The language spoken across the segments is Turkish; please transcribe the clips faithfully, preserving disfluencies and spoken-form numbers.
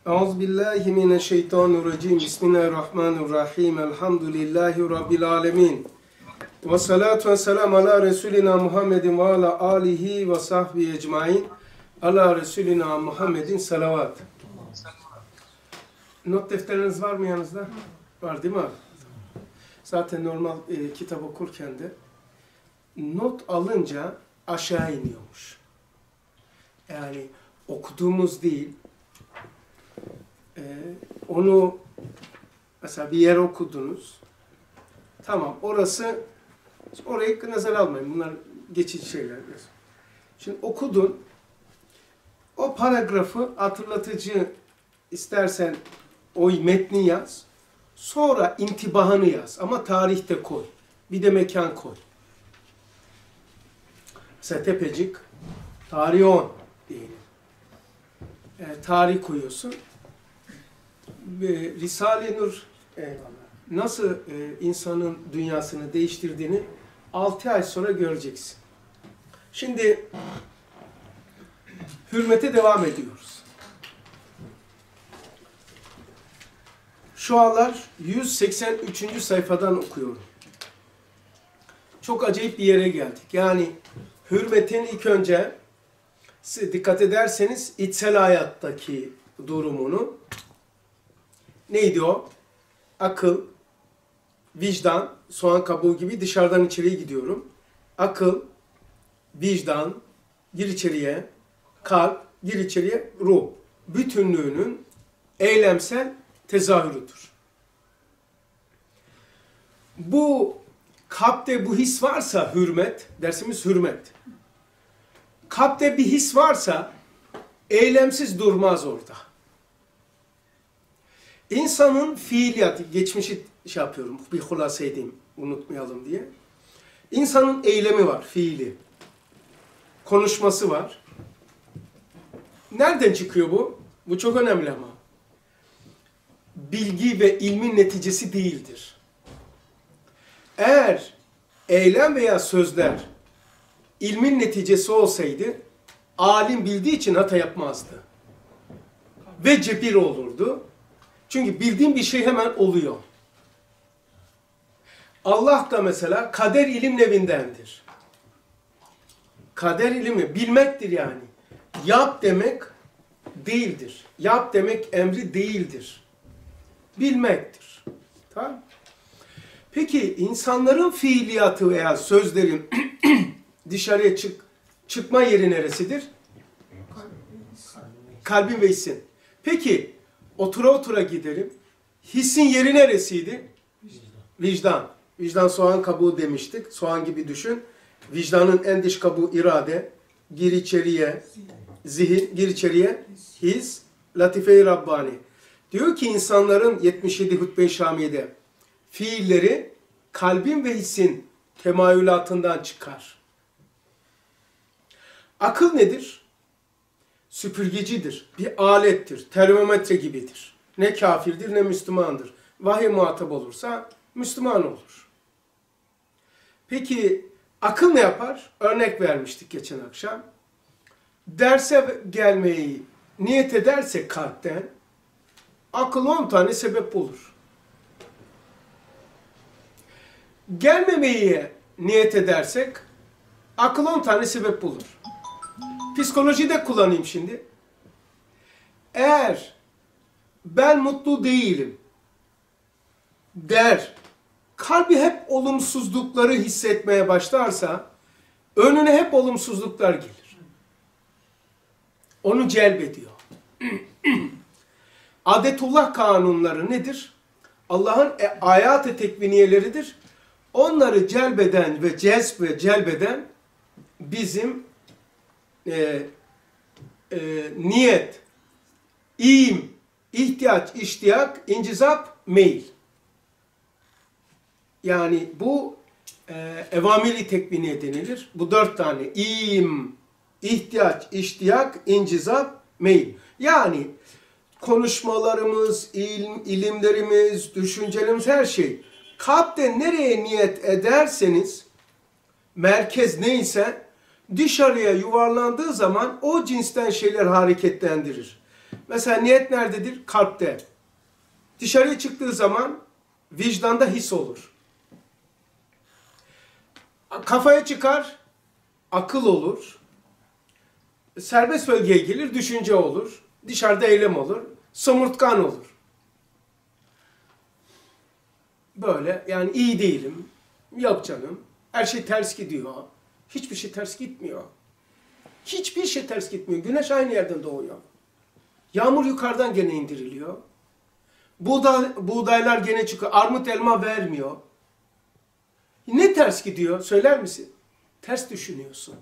Euzubillahimineşşeytanirracim. Bismillahirrahmanirrahim. Elhamdülillahi Rabbil alemin. Ve salatu ve selamu ala Resulina Muhammedin ve ala alihi ve sahbihi ecmain. Ala Resulina Muhammedin salavat. Not defteriniz var mı yanınızda? Var değil mi? Zaten normal e, kitap okurken de not alınca aşağı iniyormuş. Yani okuduğumuz değil, e, onu mesela bir yer okudunuz. Tamam, orası, orayı nazar almayın. Bunlar geçici şeyler. Şimdi okudun, o paragrafı hatırlatıcı istersen o metni yaz. Sonra intibahını yaz. Ama tarihte koy. Bir de mekan koy. Mesela Tepecik, tarih on diyelim. E, tarih koyuyorsun. Ve Risale-i Nur eyvallah, nasıl e, insanın dünyasını değiştirdiğini altı ay sonra göreceksin. Şimdi hürmete devam ediyoruz. Şu anlar yüz seksen üçüncü sayfadan okuyorum. Çok acayip bir yere geldik. Yani hürmetin ilk önce dikkat ederseniz içsel hayattaki durumunu, neydi o? Akıl, vicdan, soğan kabuğu gibi dışarıdan içeriye gidiyorum. Akıl, vicdan, gir içeriye, kalp, gir içeriye, ruh. Bütünlüğünün eylemsel tezahürüdür. Bu kalpte bu his varsa hürmet, dersimiz hürmet. Kalpte bir his varsa eylemsiz durmaz orada. İnsanın fiiliyatı, geçmişi şey yapıyorum, bir hulasa edeyim, unutmayalım diye. İnsanın eylemi var, fiili. Konuşması var. Nereden çıkıyor bu? Bu çok önemli ama. Bilgi ve ilmin neticesi değildir. Eğer eylem veya sözler ilmin neticesi olsaydı, alim bildiği için hata yapmazdı. Ve cebir olurdu. Çünkü bildiğin bir şey hemen oluyor. Allah da mesela kader ilim nevindendir. Kader ilmi bilmektir yani. Yap demek değildir. Yap demek emri değildir. Bilmektir. Tamam. Peki insanların fiiliyatı veya sözlerin dışarıya çık, çıkma yeri neresidir? Kalbin ve hissin. Peki otura otura gidelim. Hissin yeri neresiydi? Vicdan. Vicdan soğan kabuğu demiştik. Soğan gibi düşün. Vicdanın en dış kabuğu irade. Gir içeriye zihin, gir içeriye his, latife-i Rabbani. Diyor ki insanların yetmiş yedi Hutbe-i Şamiye'de fiilleri kalbin ve hissin temayülatından çıkar. Akıl nedir? Süpürgecidir, bir alettir, termometre gibidir. Ne kafirdir ne Müslümandır. Vahiy muhatap olursa Müslüman olur. Peki akıl ne yapar? Örnek vermiştik geçen akşam. Derse gelmeyi niyet ederse kalpten, akıl on tane sebep bulur. Gelmemeyi niyet edersek, akıl on tane sebep bulur. Psikolojide kullanayım şimdi. Eğer ben mutlu değilim der, kalbi hep olumsuzlukları hissetmeye başlarsa, önüne hep olumsuzluklar gelir. Onu celbediyor. Adetullah kanunları nedir? Allah'ın ayat-ı tekviniyeleridir. Onları celbeden ve cezb ve celbeden bizim e, e, niyet, im, ihtiyaç, iştiyak, incizap, meyil. Yani bu e, evamiri tekviniye denilir. Bu dört tane. İm, ihtiyaç, iştiyak, incizap, meyil. Yani konuşmalarımız, ilim, ilimlerimiz, düşüncelerimiz, her şey. Kalpte nereye niyet ederseniz, merkez neyse, dışarıya yuvarlandığı zaman o cinsten şeyler hareketlendirir. Mesela niyet nerededir? Kalpte. Dışarıya çıktığı zaman vicdanda his olur. Kafaya çıkar, akıl olur. Serbest bölgeye gelir, düşünce olur. Dışarıda eylem olur. Somurtkan olur. Böyle yani iyi değilim. Yok canım. Her şey ters gidiyor. Hiçbir şey ters gitmiyor. Hiçbir şey ters gitmiyor. Güneş aynı yerden doğuyor. Yağmur yukarıdan gene indiriliyor. Buğday, buğdaylar gene çıkıyor. Armut elma vermiyor. Ne ters gidiyor? Söyler misin? Ters düşünüyorsun.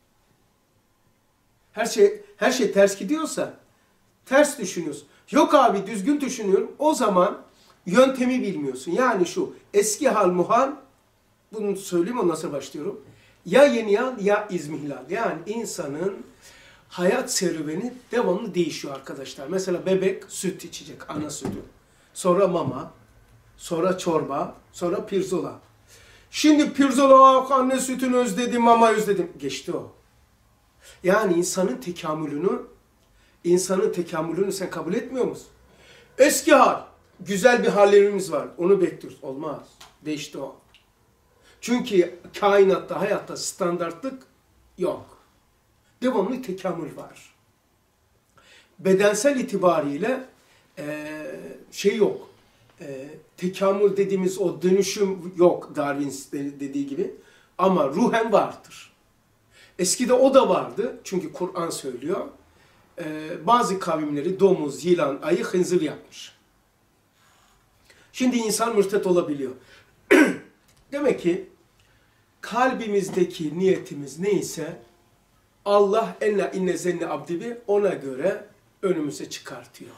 Her şey her şey ters gidiyorsa ters düşünüyorsun. Yok abi düzgün düşünüyorum. O zaman yöntemi bilmiyorsun. Yani şu eski hal muhal, bunu söyleyeyim ondan sonra başlıyorum. Ya yeni hal ya izmihlal. Yani insanın hayat serüveni devamlı değişiyor arkadaşlar. Mesela bebek süt içecek, ana sütü. Sonra mama, sonra çorba, sonra pirzola. Şimdi pirzola, anne sütünü özledim, mama özledim. Geçti o. Yani insanın tekamülünü, insanın tekamülünü sen kabul etmiyor musun? Eski hal, güzel bir hallerimiz var. Onu bekliyoruz. Olmaz. Değişti o. Çünkü kainatta, hayatta standartlık yok. Devamlı tekamül var. Bedensel itibariyle e, şey yok. E, tekamül dediğimiz o dönüşüm yok Darwin dediği gibi. Ama ruhen vardır. Eskide o da vardı. Çünkü Kur'an söylüyor. E, bazı kavimleri domuz, yılan, ayı, hınzır yapmış. Şimdi insan mürtet olabiliyor. Demek ki kalbimizdeki niyetimiz neyse Allah enna inne zenne abdibi ona göre önümüze çıkartıyor.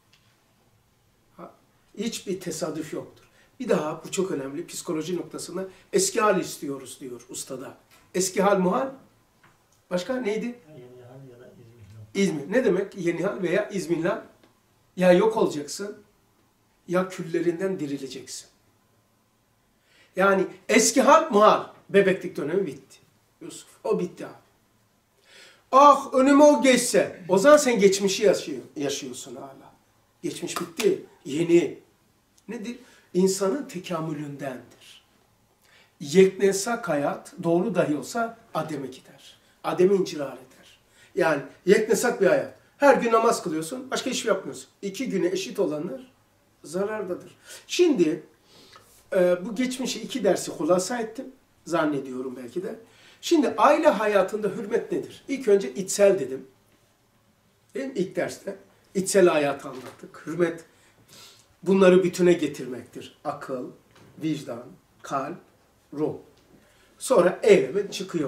Hiçbir tesadüf yoktur. Bir daha bu çok önemli psikoloji noktasında eski hal istiyoruz diyor ustada. Eski hal muhal. Başka neydi? Yeni hal ya da izmihlal. İzmir. Ne demek yeni hal veya izmihlal? Ya yok olacaksın ya küllerinden dirileceksin. Yani eski hal muhal. Bebeklik dönemi bitti. Yusuf o bitti abi. Ah önüme o geçse. O zaman sen geçmişi yaşıyor, yaşıyorsun hala. Geçmiş bitti. Yeni. Nedir? İnsanın tekamülündendir. Yeknesak hayat doğru dahi olsa ademe gider. Ademe incirar eder. Yani yeknesak bir hayat. Her gün namaz kılıyorsun, başka hiçbir şey yapmıyorsun. İki güne eşit olanlar zarardadır. Şimdi e, bu geçmişi iki dersi hulasa ettim. Zannediyorum belki de. Şimdi aile hayatında hürmet nedir? İlk önce içsel dedim. Değil mi? İlk derste. İçsel hayatı anlattık. Hürmet bunları bütüne getirmektir. Akıl, vicdan, kalp, ruh. Sonra eyleme çıkıyor.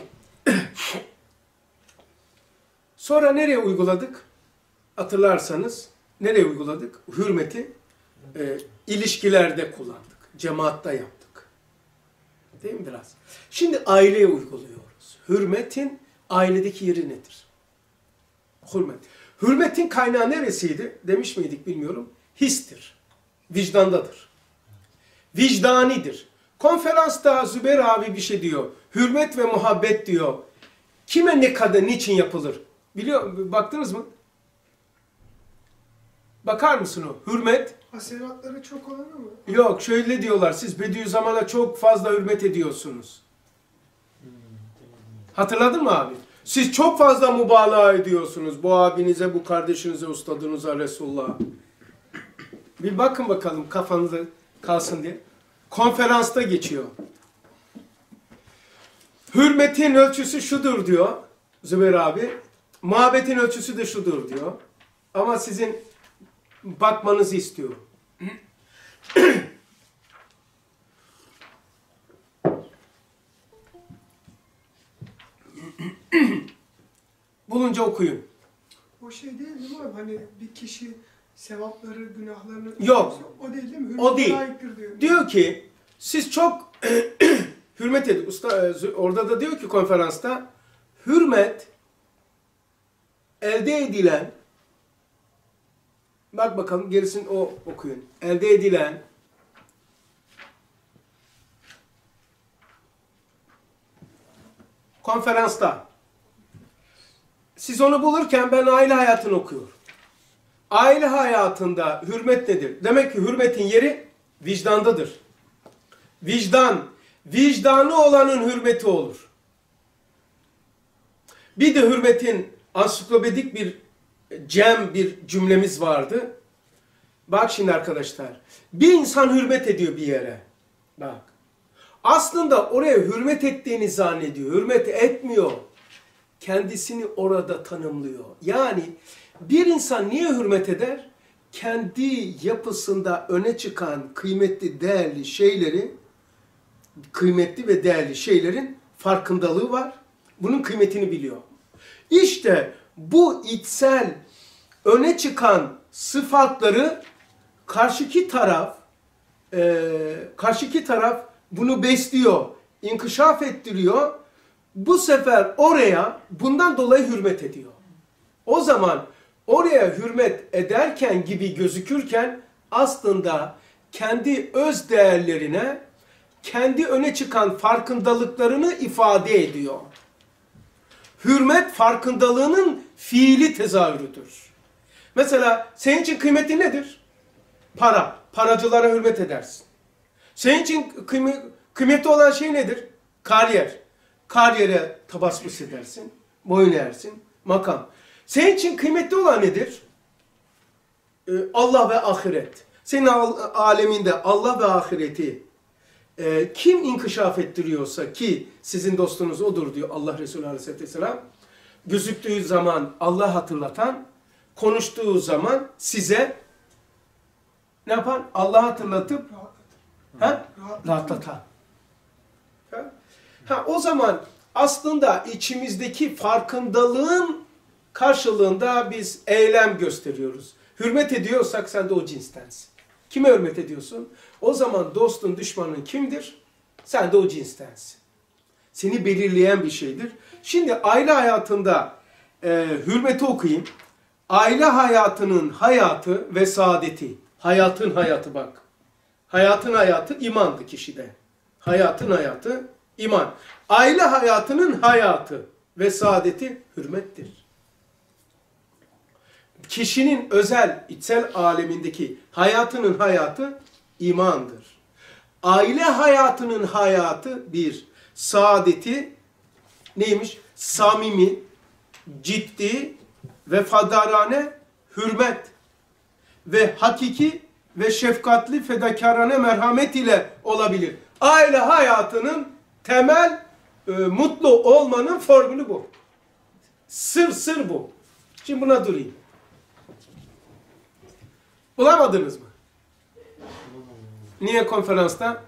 Sonra nereye uyguladık? Hatırlarsanız nereye uyguladık? Hürmeti e, ilişkilerde kullandık. Cemaatta yaptık. Değil mi biraz? Şimdi aileye uyguluyoruz. Hürmetin ailedeki yeri nedir? Hürmet. Hürmetin kaynağı neresiydi? Demiş miydik bilmiyorum. Histir. Vicdandadır. Vicdanidir. Konferansta Zübeyir abi bir şey diyor. Hürmet ve muhabbet diyor. Kime ne kadar, niçin yapılır? Biliyor, baktınız mı? Bakar mısın o? Hürmet. Hasenatları çok olanı mı? Yok, şöyle diyorlar. Siz Bediüzzaman'a çok fazla hürmet ediyorsunuz. Hatırladın mı abi? Siz çok fazla mübalağa ediyorsunuz. Bu abinize, bu kardeşinize, ustadınıza, Resulullah'a. Bir bakın bakalım kafanızda kalsın diye. Konferansta geçiyor. Hürmetin ölçüsü şudur diyor Zübeyir abi. Muhabbetin ölçüsü de şudur diyor. Ama sizin bakmanızı istiyor. Bulunca okuyun. O şey değil değil mi abi? Hani bir kişi sevapları, günahlarını... Yok. O değil değil mi? O değil. Layıktır diyor. Diyor ki siz çok hürmet edin. Usta, orada da diyor ki konferansta hürmet elde edilen, bak bakalım gerisini o okuyun. Elde edilen konferansta siz onu bulurken ben aile hayatını okuyorum. aile hayatında hürmet nedir? Demek ki hürmetin yeri vicdandadır. Vicdan, vicdanı olanın hürmeti olur. Bir de hürmetin ansiklopedik bir cem bir cümlemiz vardı. Bak şimdi arkadaşlar, bir insan hürmet ediyor bir yere. Bak. Aslında oraya hürmet ettiğini zannediyor. Hürmet etmiyor. Kendisini orada tanımlıyor. Yani bir insan niye hürmet eder? Kendi yapısında öne çıkan kıymetli, değerli şeyleri, kıymetli ve değerli şeylerin farkındalığı var. Bunun kıymetini biliyor. İşte bu içsel, öne çıkan sıfatları karşıki taraf, e, karşıki taraf bunu besliyor, inkişaf ettiriyor. Bu sefer oraya bundan dolayı hürmet ediyor. O zaman oraya hürmet ederken gibi gözükürken aslında kendi öz değerlerine, kendi öne çıkan farkındalıklarını ifade ediyor. Hürmet farkındalığının fiili tezahürüdür. Mesela senin için kıymetli nedir? Para. Paracılara hürmet edersin. Senin için kıym kıymetli olan şey nedir? Kariyer. Kariyere tabassum edersin. Boyun eğersin. Makam. Senin için kıymetli olan nedir? Ee, Allah ve ahiret. Senin aleminde Allah ve ahireti e, kim inkişaf ettiriyorsa ki sizin dostunuz odur diyor Allah Resulü Aleyhisselatü Vesselam. Gözüktüğü zaman Allah hatırlatan, konuştuğu zaman size ne yapan? Allah hatırlatıp ha? rahatlatan. Ha? Ha, o zaman aslında içimizdeki farkındalığın karşılığında biz eylem gösteriyoruz. Hürmet ediyorsak sen de o cinstensin. Kime hürmet ediyorsun? O zaman dostun, düşmanın kimdir? Sen de o cinstensin. Seni belirleyen bir şeydir. Şimdi aile hayatında e, hürmeti okuyayım. Aile hayatının hayatı ve saadeti. Hayatın hayatı bak. Hayatın hayatı imandı kişide. Hayatın hayatı iman. Aile hayatının hayatı ve saadeti hürmettir. Kişinin özel, içsel alemindeki hayatının hayatı imandır. Aile hayatının hayatı bir, saadeti neymiş? Samimi, ciddi, vefadarane, hürmet ve hakiki ve şefkatli, fedakarane merhamet ile olabilir. Aile hayatının temel e, mutlu olmanın formülü bu. Sır sır bu. Şimdi buna durayım. Bulamadınız mı? Niye konferansta?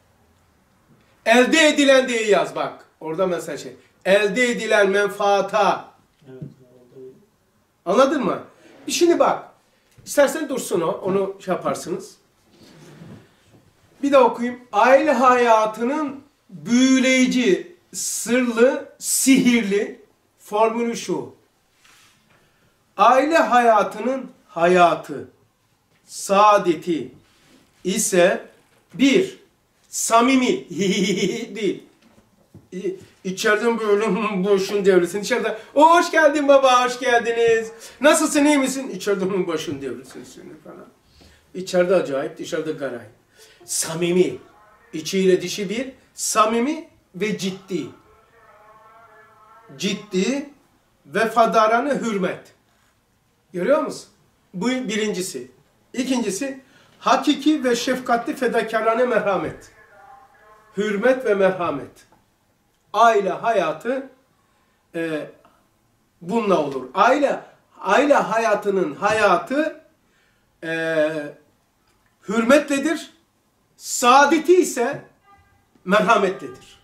Elde edilen diye yaz bak. Orada mesela şey. Elde edilen menfaata. Evet, oldu. Anladın mı? Şimdi bak. İstersen dursun o. Onu şey yaparsınız. Bir de okuyayım. Aile hayatının büyüleyici, sırlı, sihirli formülü şu. Aile hayatının hayatı, saadeti ise bir, samimi değil. İçeriden böyle boşun devresin. İçeride o hoş geldin baba, hoş geldiniz. Nasılsın, iyi misin? İçeriden boşun devresin falan. İçeride acayip, dışarıda garay. Samimi. İçiyle dışı bir. Samimi ve ciddi. Ciddi, vefadarane hürmet. Görüyor musun? Bu birincisi. İkincisi, hakiki ve şefkatli fedakarane merhamet. Hürmet ve merhamet. Aile hayatı e, bununla olur. Aile aile hayatının hayatı e, hürmetledir. Saadeti ise merhametlidir.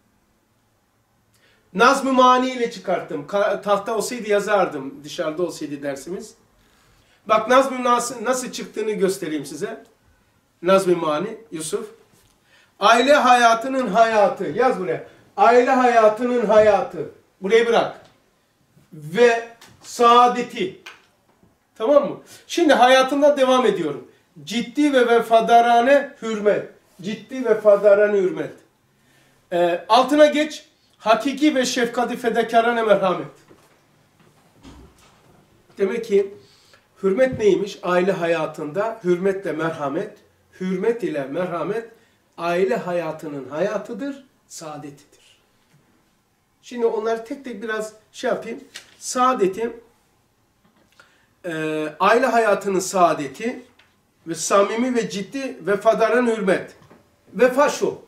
Nazm-ı Mani ile çıkarttım. Tahta olsaydı yazardım. Dışarıda olsaydı dersimiz. Bak Nazm-ı nasıl, nasıl çıktığını göstereyim size. Nazm-ı Mani, Yusuf. Aile hayatının hayatı. Yaz buraya. Aile hayatının hayatı. Burayı bırak. Ve saadeti. Tamam mı? Şimdi hayatımda devam ediyorum. Ciddi ve vefadarane hürmet. Ciddi ve vefadarane hürmet. Ee, altına geç. Hakiki ve şefkati fedakarane merhamet. Demek ki Hürmet neymiş? Aile hayatında hürmetle merhamet, hürmet ile merhamet aile hayatının hayatıdır, saadetidir. Şimdi onları tek tek biraz şey yapayım. Saadetim, e, aile hayatının saadeti ve samimi ve ciddi vefadarın hürmet. Vefa şu,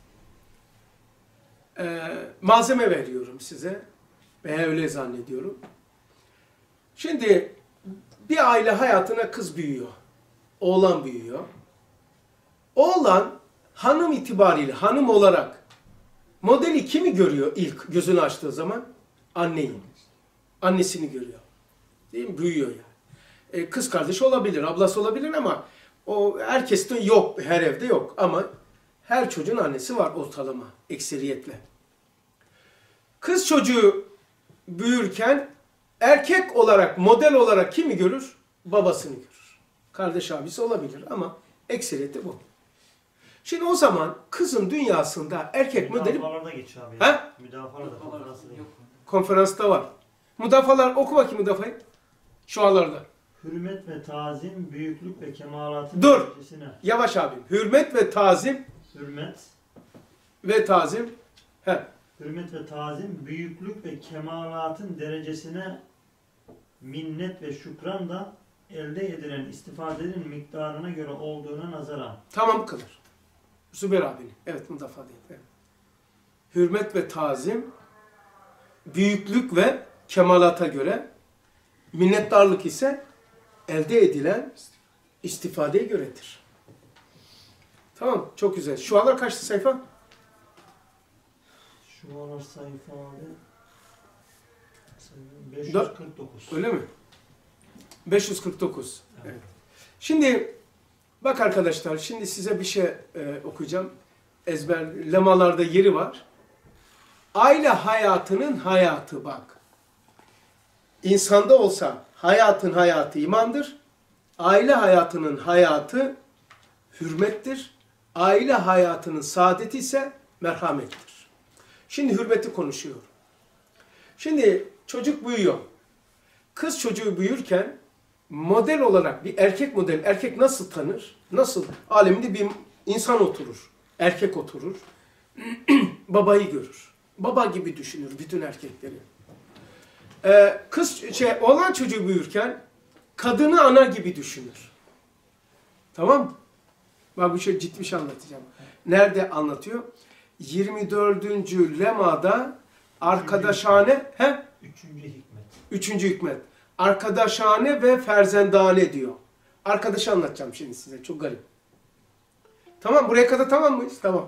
e, malzeme veriyorum size veya öyle zannediyorum. Şimdi bir aile hayatına kız büyüyor, oğlan büyüyor. Oğlan hanım itibariyle, hanım olarak modeli kimi görüyor ilk gözünü açtığı zaman? Anneyi. Annesini görüyor. Değil mi? Büyüyor yani. E, kız kardeşi olabilir, ablası olabilir ama o herkeste yok, her evde yok. Ama her çocuğun annesi var ortalama, ekseriyetle. Kız çocuğu büyürken erkek olarak, model olarak kimi görür? Babasını görür. Kardeş abisi olabilir ama ekseriyeti bu. Şimdi o zaman kızın dünyasında erkek modeli... Müdafalarda geçiyor abi. He? Müdafalarda, konferansında yok. Konferansta var. Müdafalar, oku bakayım müdafayı. Şualarda. Hürmet ve tazim, büyüklük ve kemalatın Dur. derecesine. Yavaş abim. Hürmet ve tazim Hürmet, ve tazim. He. hürmet ve tazim, büyüklük ve kemalatın derecesine minnet ve şükran da elde edilen istifadenin miktarına göre olduğuna nazaran. Tamam bu kadar. Zübeyir abinin. Evet müdafaa değil. Evet. Hürmet ve tazim, büyüklük ve kemalata göre, minnettarlık ise elde edilen istifadeye göredir. Tamam, çok güzel. Şu anlar kaçtı sayfa? Şu aralar sayfa abi beş yüz kırk dokuz. Öyle mi? beş yüz kırk dokuz. Evet. Şimdi bak arkadaşlar, şimdi size bir şey e, okuyacağım. Ezberlemalarda yeri var. Aile hayatının hayatı bak. İnsanda olsa hayatın hayatı imandır. Aile hayatının hayatı hürmettir. Aile hayatının saadeti ise merhamettir. Şimdi hürmeti konuşuyorum. Şimdi çocuk büyüyor. Kız çocuğu büyürken model olarak bir erkek model, erkek nasıl tanır? Nasıl? Aleminde bir insan oturur. Erkek oturur. Babayı görür. Baba gibi düşünür bütün erkekleri. Ee, kız şey, oğlan çocuğu büyürken kadını ana gibi düşünür. Tamam mı? Bak bu şey ciddi bir şey anlatacağım. Nerede anlatıyor? yirmi dördüncü lemada arkadaşane, he? Üçüncü hikmet. Üçüncü hikmet. Arkadaşane ve ferzendane diyor. Arkadaşı anlatacağım şimdi size. Çok garip. Tamam, buraya kadar tamam mıyız? Tamam.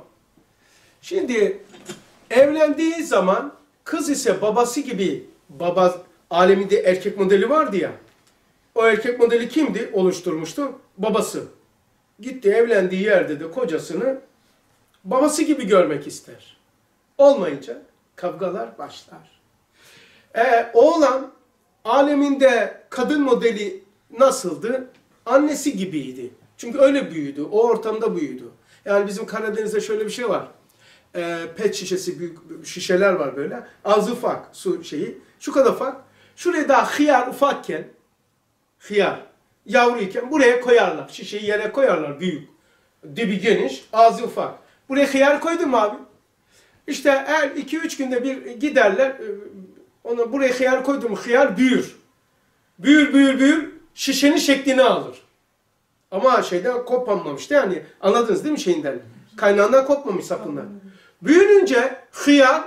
Şimdi evlendiği zaman kız ise babası gibi, baba aleminde erkek modeli vardı ya. O erkek modeli kimdi? Oluşturmuştu. Babası. Gitti evlendiği yerde de kocasını babası gibi görmek ister. Olmayınca kavgalar başlar. Ee, oğlan aleminde kadın modeli nasıldı? Annesi gibiydi. Çünkü öyle büyüdü. O ortamda büyüdü. Yani bizim Karadeniz'de şöyle bir şey var. Ee, pet şişesi, büyük şişeler var böyle. Az ufak su şeyi. Şu kadar ufak. Şuraya daha hıyar ufakken, hıyar yavruyken buraya koyarlar. Şişeyi yere koyarlar büyük. Dibi geniş, ağzı ufak. Buraya hıyar koydun mu abi? İşte her iki üç günde bir giderler. Onu buraya hıyar koydun mu hıyar büyür. Büyür büyür büyür şişenin şeklini alır. Ama şeyden kopmamıştı yani. Anladınız değil mi şeyinden? Kaynağından kopmamış sapından. Büyününce hıyar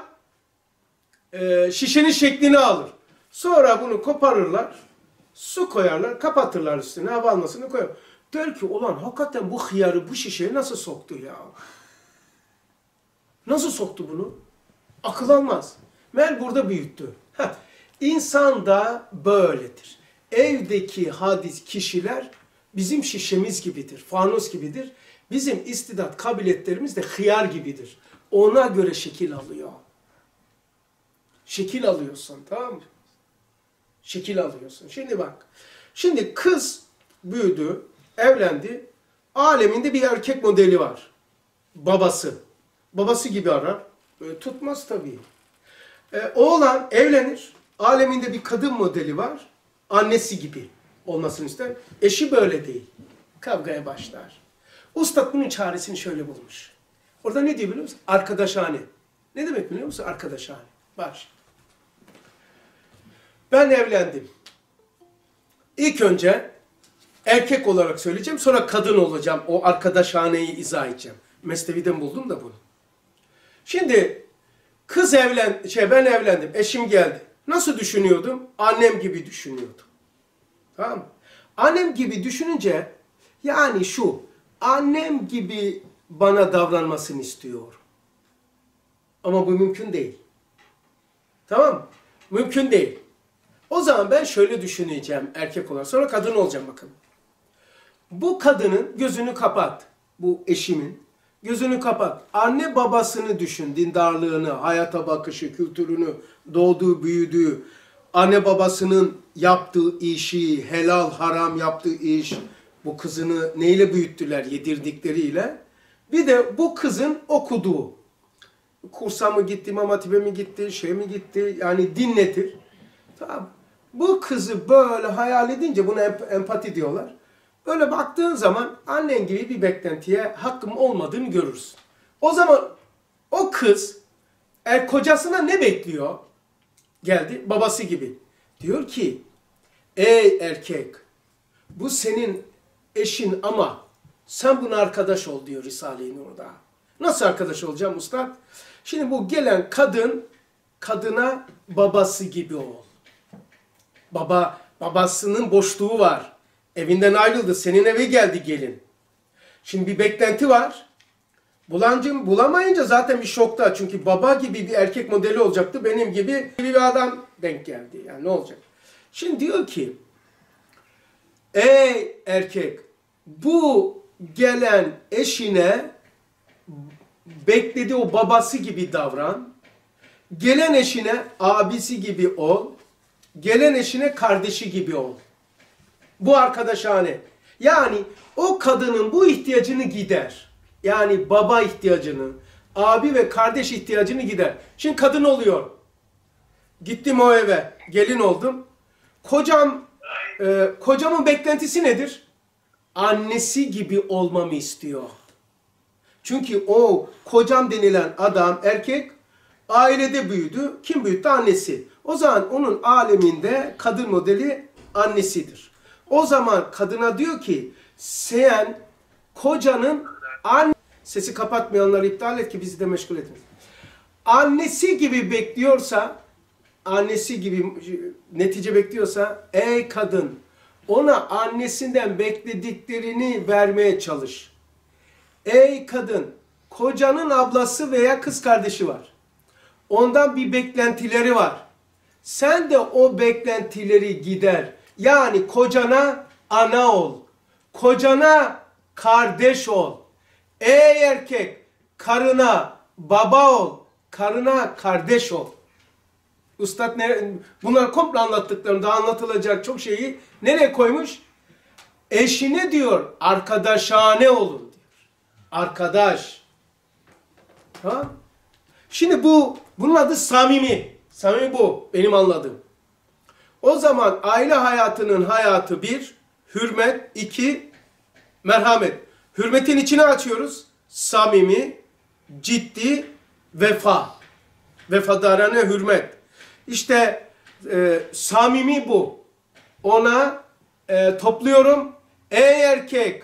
e, şişenin şeklini alır. Sonra bunu koparırlar. Su koyarlar, kapatırlar üstüne, hava almasını koyar. Der ki, ulan hakikaten bu hıyarı bu şişeye nasıl soktu ya? Nasıl soktu bunu? Akıl almaz. Meğer burada büyüttü. Heh. İnsan da böyledir. Evdeki hadis kişiler bizim şişemiz gibidir, fanus gibidir. Bizim istidat kabiliyetlerimiz de hıyar gibidir. Ona göre şekil alıyor. Şekil alıyorsun, tamam mı? Şekil alıyorsun. Şimdi bak. Şimdi kız büyüdü, evlendi. Aleminde bir erkek modeli var. Babası. Babası gibi arar. Böyle tutmaz tabii. Ee, oğlan evlenir. Aleminde bir kadın modeli var. Annesi gibi. olmasını ister. Eşi böyle değil. Kavgaya başlar. Ustad bunun çaresini şöyle bulmuş. Orada ne diyor biliyor musun? Arkadaşhane. Ne demek biliyor musun? Arkadaşhane. Bak. Ben evlendim. İlk önce erkek olarak söyleyeceğim, sonra kadın olacağım. O arkadaşhaneyi izah edeceğim. Mesnevi'den buldum da bunu. Şimdi kız evlen, şey ben evlendim, eşim geldi. Nasıl düşünüyordum? Annem gibi düşünüyordum. Tamam mı? Annem gibi düşününce, yani şu, annem gibi bana davranmasını istiyor. Ama bu mümkün değil. Tamam mı? Mümkün değil. O zaman ben şöyle düşüneceğim erkek olarak. Sonra kadın olacağım bakın. Bu kadının gözünü kapat. Bu eşimin. Gözünü kapat. Anne babasını düşün. Dindarlığını, hayata bakışı, kültürünü, doğduğu, büyüdüğü, anne babasının yaptığı işi, helal haram yaptığı iş, bu kızını neyle büyüttüler? Yedirdikleriyle. Bir de bu kızın okuduğu. Kursa mı gitti, İmam Hatip'e mi gitti, şey mi gitti? Yani din nedir? Tamam. Bu kızı böyle hayal edince buna empati diyorlar. Böyle baktığın zaman annen gibi bir beklentiye hakkım olmadığını görürsün. O zaman o kız er kocasına ne bekliyor? Geldi babası gibi. Diyor ki ey erkek bu senin eşin ama sen buna arkadaş ol diyor Risale-i Nur'da. Nasıl arkadaş olacağım ustad? Şimdi bu gelen kadın kadına babası gibi ol. Baba, babasının boşluğu var. Evinden ayrıldı. Senin eve geldi gelin. Şimdi bir beklenti var. Bulancım bulamayınca zaten bir şokta. Çünkü baba gibi bir erkek modeli olacaktı. Benim gibi bir adam denk geldi. Yani ne olacak? Şimdi diyor ki ey erkek bu gelen eşine beklediği o babası gibi davran. Gelen eşine abisi gibi ol. Gelen eşine kardeşi gibi ol. Bu arkadaşhane. Yani o kadının bu ihtiyacını gider. Yani baba ihtiyacını, abi ve kardeş ihtiyacını gider. Şimdi kadın oluyor. Gittim o eve, gelin oldum. Kocam, e, kocamın beklentisi nedir? Annesi gibi olmamı istiyor. Çünkü o kocam denilen adam, erkek, ailede büyüdü. Kim büyüttü? Annesi. O zaman onun aleminde kadın modeli annesidir. O zaman kadına diyor ki sen kocanın anne... Sesi kapatmayanları iptal et ki bizi de meşgul etmesin. Annesi gibi bekliyorsa, annesi gibi netice bekliyorsa ey kadın ona annesinden beklediklerini vermeye çalış. Ey kadın kocanın ablası veya kız kardeşi var. Ondan bir beklentileri var. Sen de o beklentileri gider. Yani kocana ana ol. Kocana kardeş ol. Ey erkek karına baba ol. Karına kardeş ol. Üstad ne, bunlar komple anlattıklarımda anlatılacak çok şeyi nereye koymuş? Eşine diyor arkadaşhane olun diyor. Arkadaş. Tamam. Şimdi bu bunun adı samimi. Samimi bu benim anladığım. O zaman aile hayatının hayatı bir, hürmet, iki, merhamet. Hürmetin içine açıyoruz. Samimi, ciddi, vefa. Vefadarane hürmet. İşte e, samimi bu. Ona e, topluyorum. Ey erkek,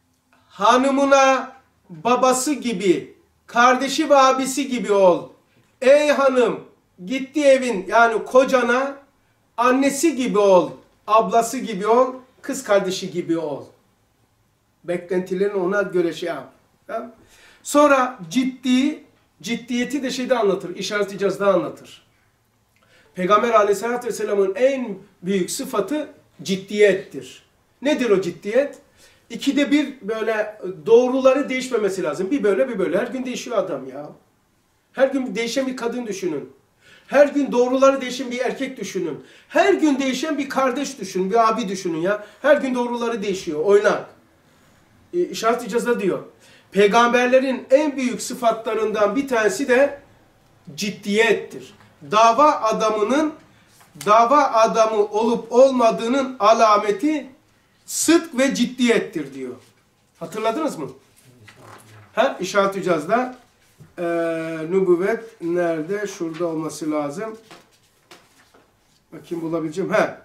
hanımına babası gibi, kardeşi ve abisi gibi ol. Ey hanım, gitti evin yani kocana annesi gibi ol, ablası gibi ol, kız kardeşi gibi ol. Beklentilerini ona göre şey yap. Tamam? Sonra ciddi, ciddiyeti de şeyde anlatır, İşaret-i Caz'da anlatır. Peygamber Aleyhisselatü Vesselam'ın en büyük sıfatı ciddiyettir. Nedir o ciddiyet? İkide bir böyle doğruları değişmemesi lazım. Bir böyle bir böyle. Her gün değişiyor adam ya. Her gün değişen bir kadın düşünün. Her gün doğruları değişen bir erkek düşünün. Her gün değişen bir kardeş düşünün, bir abi düşünün ya. Her gün doğruları değişiyor, oynak. İşaret-i Caz'da diyor. Peygamberlerin en büyük sıfatlarından bir tanesi de ciddiyettir. Dava adamının dava adamı olup olmadığının alameti sıdk ve ciddiyettir diyor. Hatırladınız mı? Ha, İşaret-ü İcaz'da e, nübüvvet nerede? Şurada olması lazım. Bakayım bulabileceğim. Ha.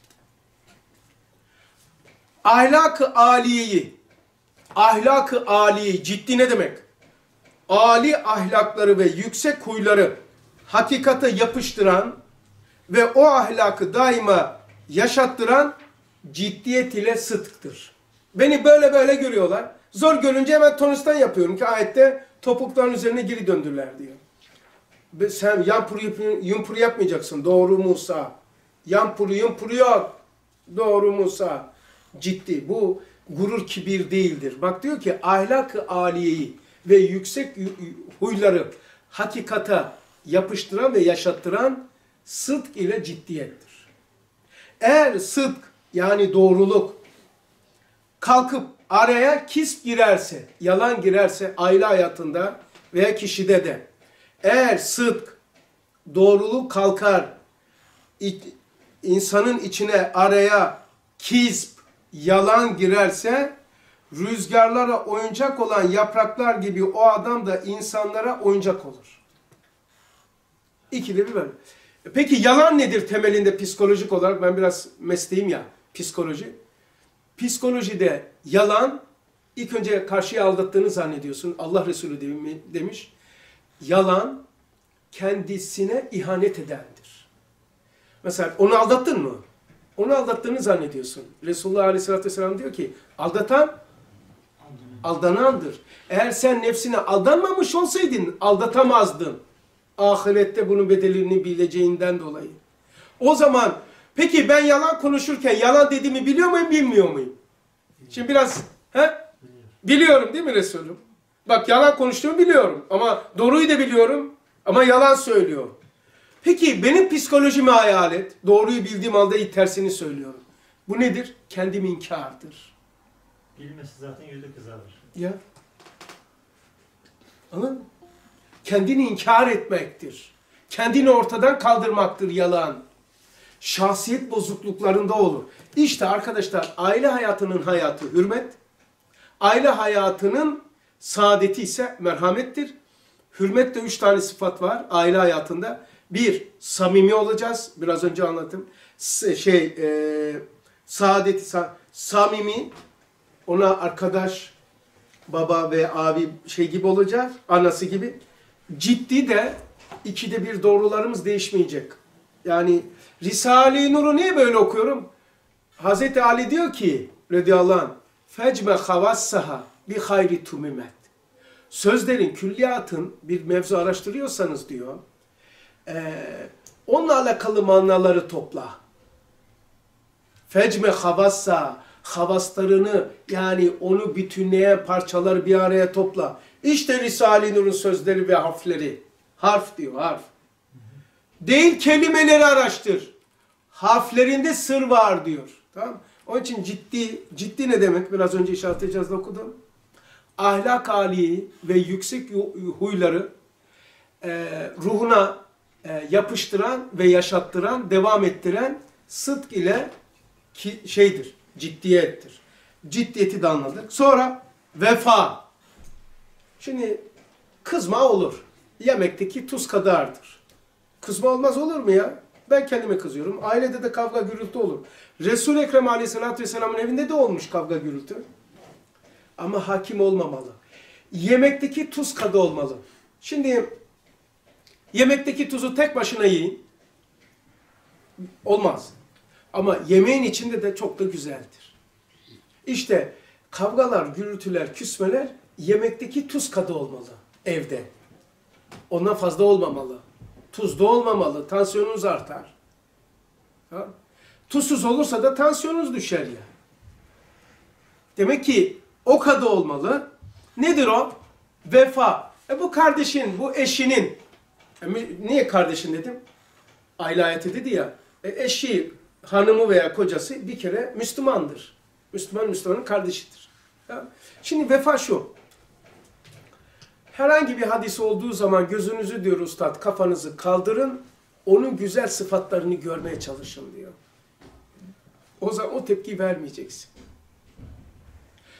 Ahlak-ı âliyeyi, ahlak-ı âliyeyi, ciddi ne demek? Âli ahlakları ve yüksek huyları hakikate yapıştıran ve o ahlakı daima yaşattıran ciddiyet ile sıdktır. Beni böyle böyle görüyorlar. Zor görünce hemen tonustan yapıyorum ki ayette topukların üzerine geri döndüler diyor. Sen yampuru yumpuru yapmayacaksın. Doğru Musa. Yampuru yumpuru yok. Doğru Musa. Ciddi. Bu gurur kibir değildir. Bak diyor ki ahlak-ı âliyeyi ve yüksek huyları hakikata yapıştıran ve yaşattıran sıdk ile ciddiyettir. Eğer sıdk yani doğruluk kalkıp araya kisp girerse, yalan girerse aile hayatında veya kişide de eğer sıdk, doğruluk kalkar, insanın içine araya kisp, yalan girerse rüzgarlara oyuncak olan yapraklar gibi o adam da insanlara oyuncak olur. İkili bir böyle. Peki yalan nedir temelinde psikolojik olarak? Ben biraz mesleğim ya, psikoloji. Psikolojide yalan, ilk önce karşıya aldattığını zannediyorsun. Allah Resulü demiş, yalan kendisine ihanet edendir. Mesela onu aldattın mı? Onu aldattığını zannediyorsun. Resulullah Aleyhisselatü Vesselam diyor ki, aldatan aldanandır. Eğer sen nefsine aldanmamış olsaydın, aldatamazdın. Ahirette bunun bedelini bileceğinden dolayı. O zaman, peki ben yalan konuşurken yalan dediğimi biliyor muyum, bilmiyor muyum? Şimdi biraz, he? Biliyorum değil mi Resulüm? Bak yalan konuştuğumu biliyorum ama doğruyu da biliyorum ama yalan söylüyorum. Peki benim psikolojimi hayal et. Doğruyu bildiğim halde tersini söylüyorum. Bu nedir? Kendim inkardır. Bilmesi zaten yüzde kızarır. Ya. Anladın mı? Kendini inkar etmektir. Kendini ortadan kaldırmaktır yalan. Şahsiyet bozukluklarında olur. İşte arkadaşlar aile hayatının hayatı hürmet. Aile hayatının saadeti ise merhamettir. Hürmette üç tane sıfat var aile hayatında. Bir, samimi olacağız. Biraz önce anlattım. Şey, e, saadeti, sa samimi, ona arkadaş, baba ve abi şey gibi olacak, anası gibi. Ciddi de ikide bir doğrularımız değişmeyecek. Yani Risale-i Nur'u niye böyle okuyorum? Hazreti Ali diyor ki, radıyallahu anh, fecme havassaha bi hayri tumimet. Sözlerin, külliyatın bir mevzu araştırıyorsanız diyor, Ee, onunla alakalı manaları topla. Fecme havassa, havaslarını yani onu bütünleyen parçaları bir araya topla. İşte Risale-i Nur'un sözleri ve harfleri. Harf diyor, harf. Değil kelimeleri araştır. Harflerinde sır var diyor. Tamam? Onun için ciddi, ciddi ne demek? Biraz önce İşaret-i İcaz'da okudum. Ahlak âliyi ve yüksek huyları e, ruhuna E, yapıştıran ve yaşattıran, devam ettiren sıdk ile ki, şeydir, ciddiyettir. Ciddiyeti de anladık. Sonra vefa. Şimdi kızma olur. Yemekteki tuz kadardır. Kızma olmaz olur mu ya? Ben kendime kızıyorum. Ailede de kavga gürültü olur. Resul-i Ekrem Aleyhisselatü Vesselam'ın evinde de olmuş kavga gürültü. Ama hakim olmamalı. Yemekteki tuz kadı olmalı. Şimdi yemekteki tuzu tek başına yiyin. Olmaz. Ama yemeğin içinde de çok da güzeldir. İşte kavgalar, gürültüler, küsmeler yemekteki tuz kadı olmalı evde. Ondan fazla olmamalı. Tuzlu olmamalı. Tansiyonunuz artar. Ha? Tuzsuz olursa da tansiyonunuz düşer ya. Demek ki o kadı olmalı. Nedir o? Vefa. E bu kardeşin, bu eşinin. E, niye kardeşin dedim? Aile hayatı dedi ya. E, eşi, hanımı veya kocası bir kere Müslümandır. Müslüman, Müslümanın kardeşidir. Ya. Şimdi vefa şu. Herhangi bir hadis olduğu zaman gözünüzü diyor ustad, kafanızı kaldırın, onun güzel sıfatlarını görmeye çalışın diyor. O zaman o tepkiyi vermeyeceksin.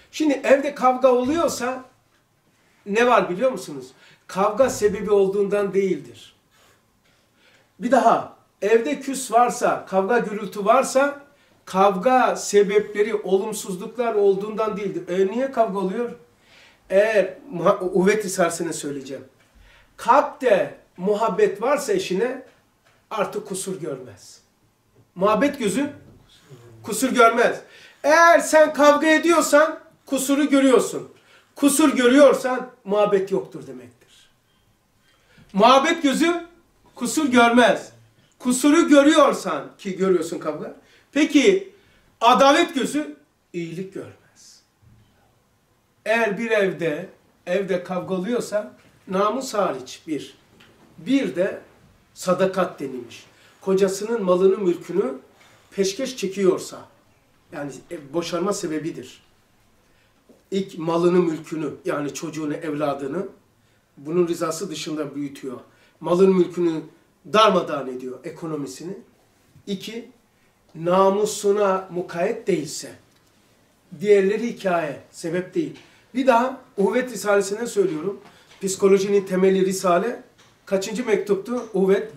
Şimdi evde kavga oluyorsa ne var biliyor musunuz? Kavga sebebi olduğundan değildir. Bir daha evde küs varsa, kavga gürültü varsa kavga sebepleri, olumsuzluklar olduğundan değildir. E niye kavga oluyor? Eğer Uhvet Risalesi'ne söyleyeceğim. Kalpte muhabbet varsa eşine artık kusur görmez. Muhabbet gözü kusur görmez. Eğer sen kavga ediyorsan kusuru görüyorsun. Kusur görüyorsan muhabbet yoktur demektir. Muhabbet gözü kusur görmez. Kusuru görüyorsan ki görüyorsun kavga. Peki adalet gözü iyilik görmez. Eğer bir evde evde kavga oluyorsa namus hariç bir. Bir de sadakat denilmiş. Kocasının malını mülkünü peşkeş çekiyorsa yani boşanma sebebidir. İlk malını mülkünü yani çocuğunu evladını bunun rızası dışında büyütüyor. Malın mülkünü darmadağın ediyor ekonomisini. İki, namusuna mukayyet değilse. Diğerleri hikaye, sebep değil. Bir daha Uhvet Risalesi'ne söylüyorum. Psikolojinin temeli Risale. Kaçıncı mektuptu Uhvet?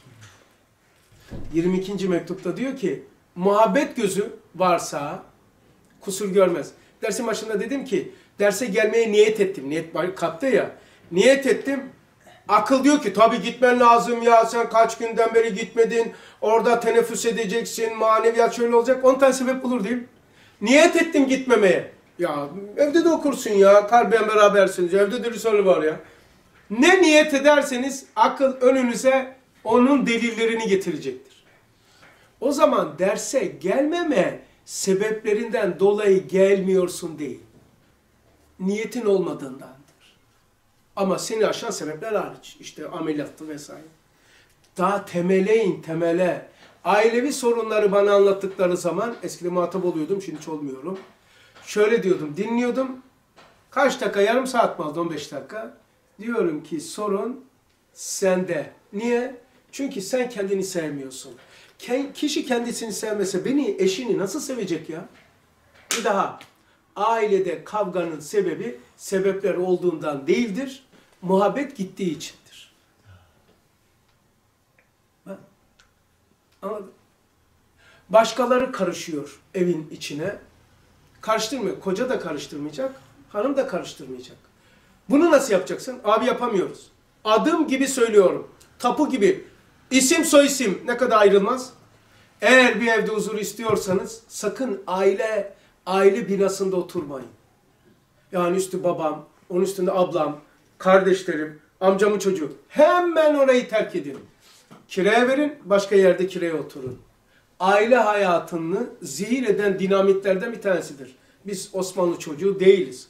yirmi ikinci mektupta diyor ki muhabbet gözü varsa kusur görmez. Dersin başında dedim ki derse gelmeye niyet ettim. Niyet kalpte ya. Niyet ettim. Akıl diyor ki tabii gitmen lazım ya sen kaç günden beri gitmedin. Orada teneffüs edeceksin. Maneviyat şöyle olacak. on tane sebep bulur diyeyim. Niyet ettim gitmemeye. Ya evde de okursun ya. Kalben berabersiniz. Evde de Risale var ya. Ne niyet ederseniz akıl önünüze onun delillerini getirecektir. O zaman derse gelmeme sebeplerinden dolayı gelmiyorsun değil. Niyetin olmadığındandır. Ama seni aşan sebepler hariç. İşte ameliyattı vesaire. Daha temele in, temele. Ailevi sorunları bana anlattıkları zaman, eskiden muhatap oluyordum, şimdi hiç olmuyorum. Şöyle diyordum, dinliyordum. Kaç dakika, yarım saat mi aldı, on beş dakika. Diyorum ki sorun sende. Niye? Çünkü sen kendini sevmiyorsun. Kişi kendisini sevmese beni, eşini nasıl sevecek ya? Bir daha. Ailede kavganın sebebi sebepler olduğundan değildir. Muhabbet gittiği içindir. Anladın? Başkaları karışıyor evin içine. Karıştırmıyor. Koca da karıştırmayacak. Hanım da karıştırmayacak. Bunu nasıl yapacaksın? Abi yapamıyoruz. Adım gibi söylüyorum. Tapu gibi. İsim soyisim ne kadar ayrılmaz? Eğer bir evde huzur istiyorsanız sakın aile aile binasında oturmayın. Yani üstü babam, onun üstünde ablam, kardeşlerim, amcamın çocuğu. Hemen orayı terk edin. Kiraya verin, başka yerde kiraya oturun. Aile hayatını zehir eden dinamitlerden bir tanesidir. Biz Osmanlı çocuğu değiliz.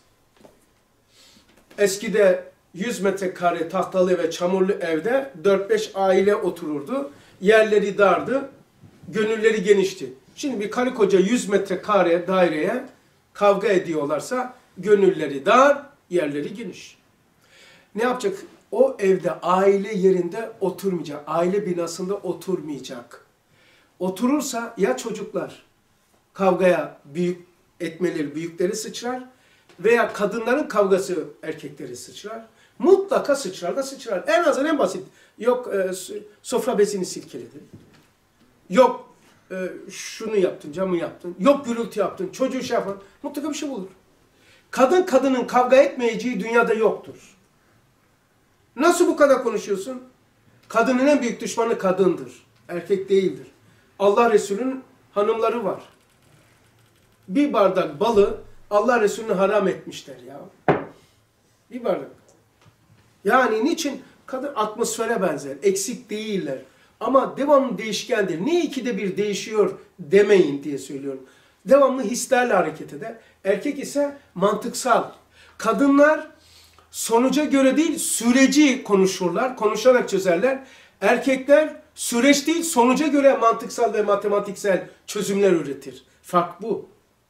Eskide yüz metrekare tahtalı ve çamurlu evde dört beş aile otururdu. Yerleri dardı, gönülleri genişti. Şimdi bir karı koca yüz metrekare daireye kavga ediyorlarsa gönülleri dar, yerleri geniş. Ne yapacak? O evde aile yerinde oturmayacak. Aile binasında oturmayacak. Oturursa ya çocuklar kavgaya büyük etmeleri büyükleri sıçrar veya kadınların kavgası erkekleri sıçrar. Mutlaka sıçrar da sıçrar. En azından en basit. Yok e, sofra bezini silkeledin. Yok e, şunu yaptın, camı yaptın. Yok gürültü yaptın, çocuğu şey yapın. Mutlaka bir şey bulur. Kadın kadının kavga etmeyeceği dünyada yoktur. Nasıl bu kadar konuşuyorsun? Kadının en büyük düşmanı kadındır. Erkek değildir. Allah Resulü'nün hanımları var. Bir bardak balı Allah Resulü'nü haram etmişler ya. Bir bardak. Yani niçin? Kadın atmosfere benzer. Eksik değiller. Ama devamlı değişkendir. Niye ikide bir değişiyor demeyin diye söylüyorum. Devamlı hislerle hareket eder. Erkek ise mantıksal. Kadınlar sonuca göre değil süreci konuşurlar. Konuşarak çözerler. Erkekler süreç değil sonuca göre mantıksal ve matematiksel çözümler üretir. Fark bu.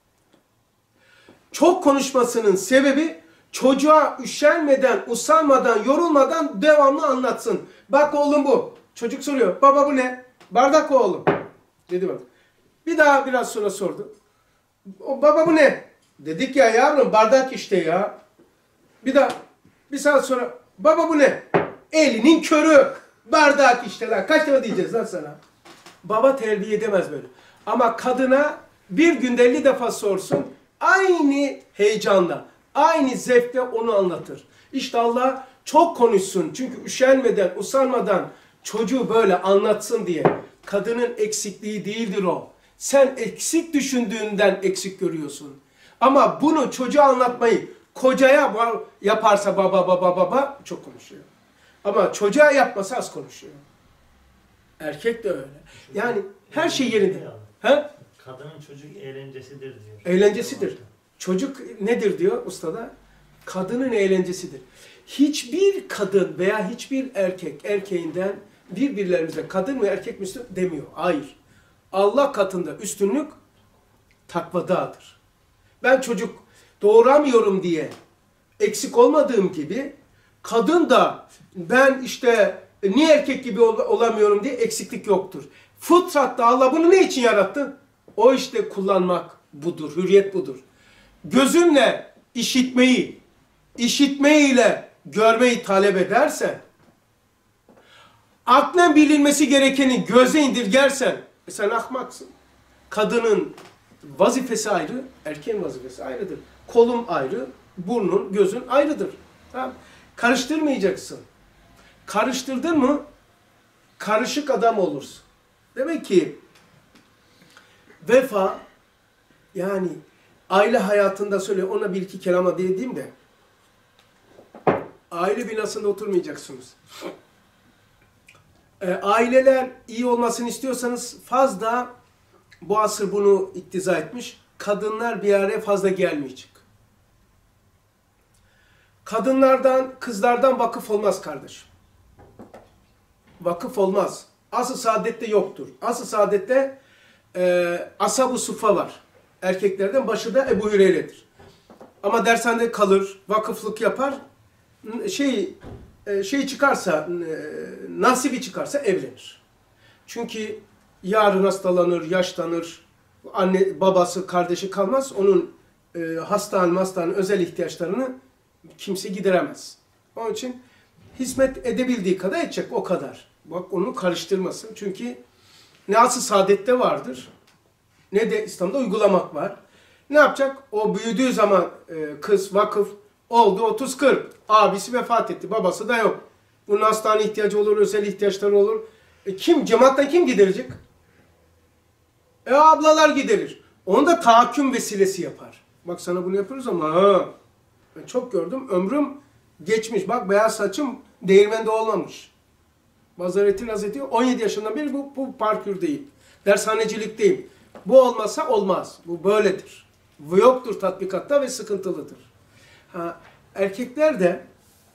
Çok konuşmasının sebebi çocuğa üşenmeden, usanmadan, yorulmadan devamlı anlatsın. Bak oğlum bu. Çocuk soruyor. Baba bu ne? Bardak oğlum. Dedi bak. Bir daha biraz sonra sordu. O, baba bu ne? Dedik ya yavrum bardak işte ya. Bir daha bir saat sonra baba bu ne? Elinin körü. Bardak işte lan. Kaç defa diyeceğiz lan sana? Baba terbiye edemez böyle. Ama kadına bir günde elli defa sorsun. Aynı heyecanla, aynı zevkle onu anlatır. İşte Allah çok konuşsun. Çünkü üşenmeden, usanmadan çocuğu böyle anlatsın diye. Kadının eksikliği değildir o. Sen eksik düşündüğünden eksik görüyorsun. Ama bunu çocuğa anlatmayı kocaya yaparsa baba baba baba çok konuşuyor. Ama çocuğa yapmasa az konuşuyor. Erkek de öyle. Yani her şey yerinde. He? Kadının çocuk eğlencesidir diyor. Eğlencesidir. Çocuk nedir diyor ustada? Kadının eğlencesidir. Hiçbir kadın veya hiçbir erkek erkeğinden birbirlerimize kadın ve erkek mi üstün demiyor. Hayır. Allah katında üstünlük takvadadır. Ben çocuk doğuramıyorum diye eksik olmadığım gibi kadın da ben işte niye erkek gibi ol olamıyorum diye eksiklik yoktur. Fıtratta Allah bunu ne için yarattı? O işte kullanmak budur, hürriyet budur. Gözünle işitmeyi, işitmeyle görmeyi talep edersen, aklen bilinmesi gerekeni göze indirgersen, e sen ahmaksın. Kadının vazifesi ayrı, erkeğin vazifesi ayrıdır. Kolum ayrı, burnun, gözün ayrıdır. Tamam. Karıştırmayacaksın. Karıştırdın mı, karışık adam olursun. Demek ki vefa, yani aile hayatında söyle ona bir iki kelama dediğim de aile binasında oturmayacaksınız. E, aileler iyi olmasını istiyorsanız fazla bu asır bunu iktiza etmiş. Kadınlar bir araya fazla gelmeyecek. Kadınlardan, kızlardan vakıf olmaz kardeşim. Vakıf olmaz. Asıl saadette yoktur. Asıl saadette e, ashab-ı suffa var. Erkeklerden başı da Ebu Hüreyre'dir. Ama dershanede kalır, vakıflık yapar. Şey şey çıkarsa, nasibi çıkarsa evlenir. Çünkü yarın hastalanır, yaşlanır, anne, babası, kardeşi kalmaz. Onun e, hastane, hastane özel ihtiyaçlarını kimse gideremez. Onun için hizmet edebildiği kadar edecek, o kadar. Bak onu karıştırmasın. Çünkü ne asıl saadette vardır, ne de İslam'da uygulamak var. Ne yapacak? O büyüdüğü zaman e, kız vakıf oldu otuz kırk. Abisi vefat etti. Babası da yok. Bunun hastane ihtiyacı olur, özel ihtiyaçları olur. E, kim? Cemaatten kim giderecek? E ablalar giderir. Onu da tahakküm vesilesi yapar. Bak sana bunu yapıyoruz ama ha. Ben çok gördüm. Ömrüm geçmiş. Bak beyaz saçım değirmende olmamış. Mazaretin Hazreti on yedi yaşından beri bu, bu parkürdeyim. Dershanecilikteyim. Bu olmasa olmaz. Bu böyledir. Bu yoktur tatbikatta ve sıkıntılıdır. Ha, erkekler de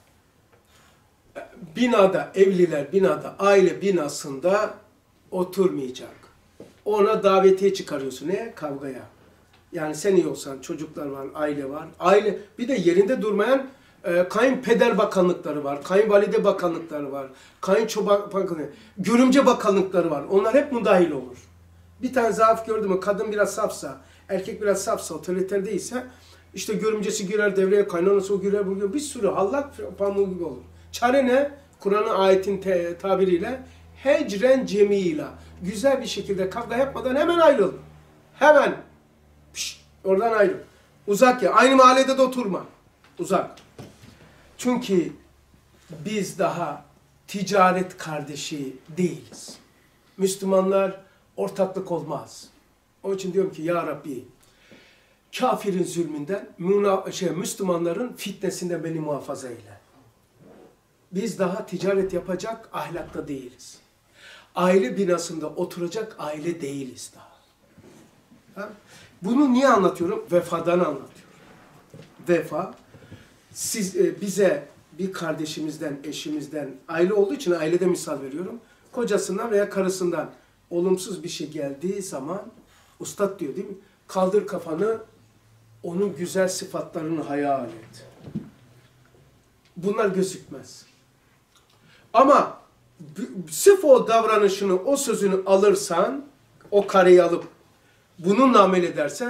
binada, evliler binada, aile binasında oturmayacak. Ona davetiye çıkarıyorsun. Ne? Kavgaya. Yani sen iyi olsan, çocuklar var, aile var. Aile, bir de yerinde durmayan e, kayınpeder bakanlıkları var, kayınvalide bakanlıkları var, kayınçoba bakanlıkları, görümce bakanlıkları var. Onlar hep müdahil olur. Bir tane zaaf gördü mü, kadın biraz safsa, erkek biraz safsa, otoriter değilse, işte görümcesi girer devreye, kaynanası o girer, buraya bir sürü hallak pamuğu gibi olur. Çare ne? Kur'an'ın ayetin te, tabiriyle hecren cemila. Güzel bir şekilde kavga yapmadan hemen ayrıl. Hemen. Pişt, oradan ayrıl. Uzak ya. Aynı mahallede de oturma. Uzak. Çünkü biz daha ticaret kardeşi değiliz. Müslümanlar ortaklık olmaz. Onun için diyorum ki ya Rabbi, kafirin zulmünden, şey, Müslümanların fitnesinden beni muhafaza eyle. Biz daha ticaret yapacak ahlakta değiliz. Aile binasında oturacak aile değiliz daha. Ha? Bunu niye anlatıyorum? Vefadan anlatıyorum. Vefa, siz, e, bize bir kardeşimizden, eşimizden, aile olduğu için ailede misal veriyorum. Kocasından veya karısından olumsuz bir şey geldiği zaman, ustad diyor değil mi? Kaldır kafanı, onun güzel sıfatlarını hayal et. Bunlar gözükmez. Ama sırf o davranışını, o sözünü alırsan, o kareyi alıp bununla amel edersen,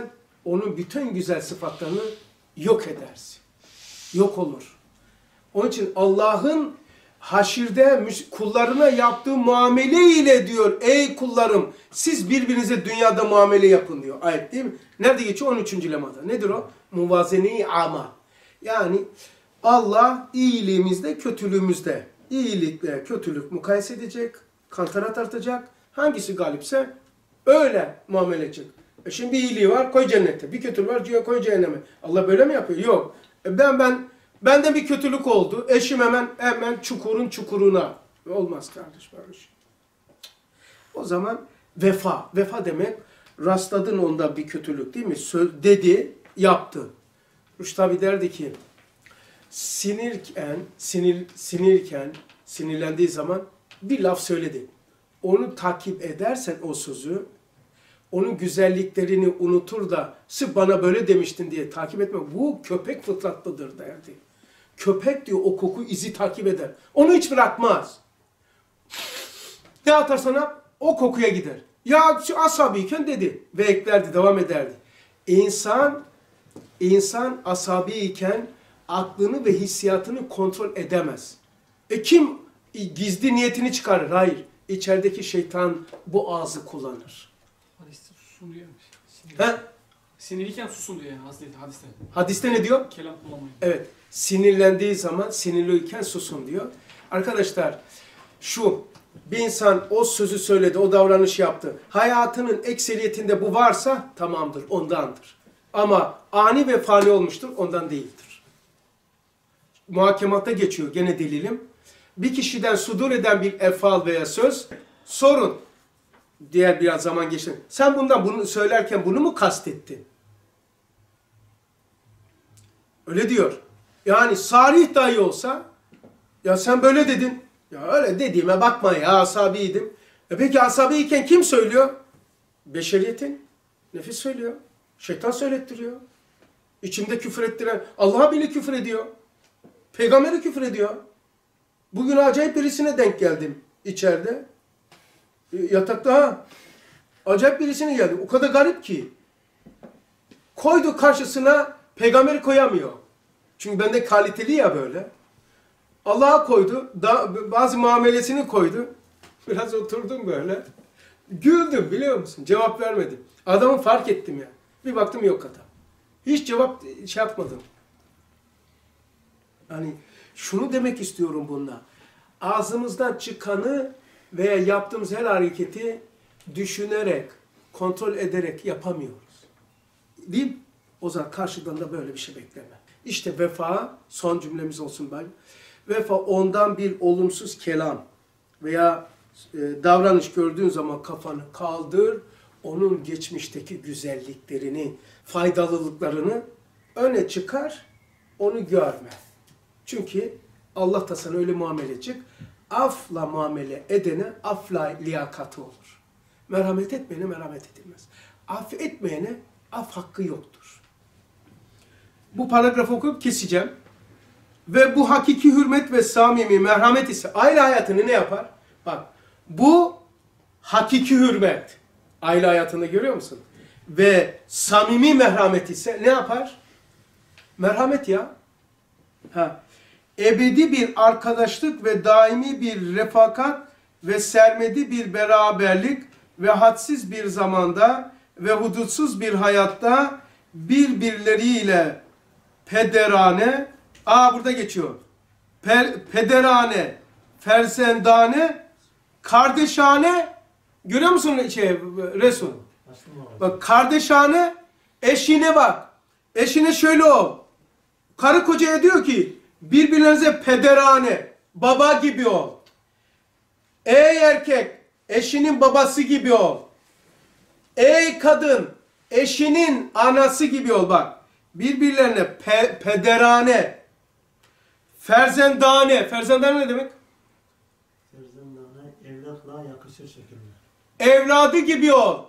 onun bütün güzel sıfatlarını yok edersin. Yok olur. Onun için Allah'ın haşirde kullarına yaptığı muamele ile diyor, ey kullarım siz birbirinize dünyada muamele yapın diyor. Ayet değil mi? Nerede geçiyor? on üçüncü lemada. Nedir o? Muvazene-i ama. Yani Allah iyiliğimizde, kötülüğümüzde, iyilikle kötülük mukayese edecek, kantara tartacak. Hangisi galipse öyle muamele edecek. E şimdi bir iyiliği var, koy cennete. Bir kötülüğü var, diyor koy cehenneme. Allah böyle mi yapıyor? Yok. E ben ben bende bir kötülük oldu. Eşim hemen hemen çukurun çukuruna. Olmaz kardeş barış. O zaman vefa. Vefa demek rastladın onda bir kötülük değil mi? Söz, dedi, yaptı. Rüştü abi derdi ki sinirken, sinir, sinirken, sinirlendiği zaman bir laf söyledi. Onu takip edersen o sözü, onun güzelliklerini unutur da sırf bana böyle demiştin diye takip etme. Bu köpek fıtratlıdır derdi. Köpek diyor o koku izi takip eder. Onu hiç bırakmaz. Ne atar sana? O kokuya gider. Ya asabiyken dedi ve eklerdi, devam ederdi. İnsan, insan asabiyken aklını ve hissiyatını kontrol edemez. E kim gizli niyetini çıkarır? Hayır. İçerideki şeytan bu ağzı kullanır. Hadiste susun diyor. Sinir. He? Sinirliyken susun diyor yani hadiste. Hadiste ne diyor? Kelam kullanmayın. Evet. Sinirlendiği zaman sinirliyken susun diyor. Arkadaşlar şu bir insan o sözü söyledi, o davranış yaptı. Hayatının ekseriyetinde bu varsa tamamdır, ondandır. Ama ani ve fani olmuştur, ondan değildir. Muhakematta geçiyor gene delilim. Bir kişiden sudur eden bir efal veya söz sorun. Diğer biraz zaman geçti. Sen bundan bunu söylerken bunu mu kastettin? Öyle diyor. Yani sarih dahi olsa ya sen böyle dedin. Ya öyle dediğime bakma ya asabiydim. E peki asabiyken kim söylüyor? Beşeriyetin. Nefis söylüyor. Şeytan söylettiriyor. İçimde küfür ettiren Allah'a bile küfür ediyor. Peygamberi küfür ediyor. Bugün acayip birisine denk geldim içeride. Yatakta ha. Acayip birisine geldim. O kadar garip ki. Koydu karşısına peygamberi koyamıyor. Çünkü bende kaliteli ya böyle. Allah'a koydu. Da, bazı muamelesini koydu. Biraz oturdum böyle. Güldüm biliyor musun? Cevap vermedim. Adamı fark ettim ya. Bir baktım yok adam. Hiç cevap şey yapmadım. Hani şunu demek istiyorum bunda. Ağzımızdan çıkanı veya yaptığımız her hareketi düşünerek, kontrol ederek yapamıyoruz. Değil mi? O zaman karşıdan da böyle bir şey bekleme. İşte vefa, son cümlemiz olsun ben. Vefa ondan bir olumsuz kelam veya e, davranış gördüğün zaman kafanı kaldır, onun geçmişteki güzelliklerini, faydalılıklarını öne çıkar, onu görme. Çünkü Allah da sana öyle muamele edecek. Afla muamele edene afla liyakatı olur. Merhamet etmeyene merhamet edilmez. Af etmeyene af hakkı yoktur. Bu paragrafı okuyup keseceğim. Ve bu hakiki hürmet ve samimi merhamet ise aile hayatını ne yapar? Bak bu hakiki hürmet. Aile hayatında görüyor musun? Ve samimi merhamet ise ne yapar? Merhamet ya. Ha. Ebedi bir arkadaşlık ve daimi bir refakat ve sermedi bir beraberlik ve hadsiz bir zamanda ve hudutsuz bir hayatta birbirleriyle pederane, aa burada geçiyor, per, pederane, fersendane, kardeşane, görüyor musun şey, Resul? Bak kardeşane, eşine bak, eşine şöyle ol, karı kocaya diyor ki, birbirlerinize pederane, baba gibi ol. Ey erkek, eşinin babası gibi ol. Ey kadın, eşinin anası gibi ol bak. Birbirlerine pe pederane, ferzendane, ferzendane ne demek? Ferzendane, evlatla yakışır şekilde. Evladı gibi ol.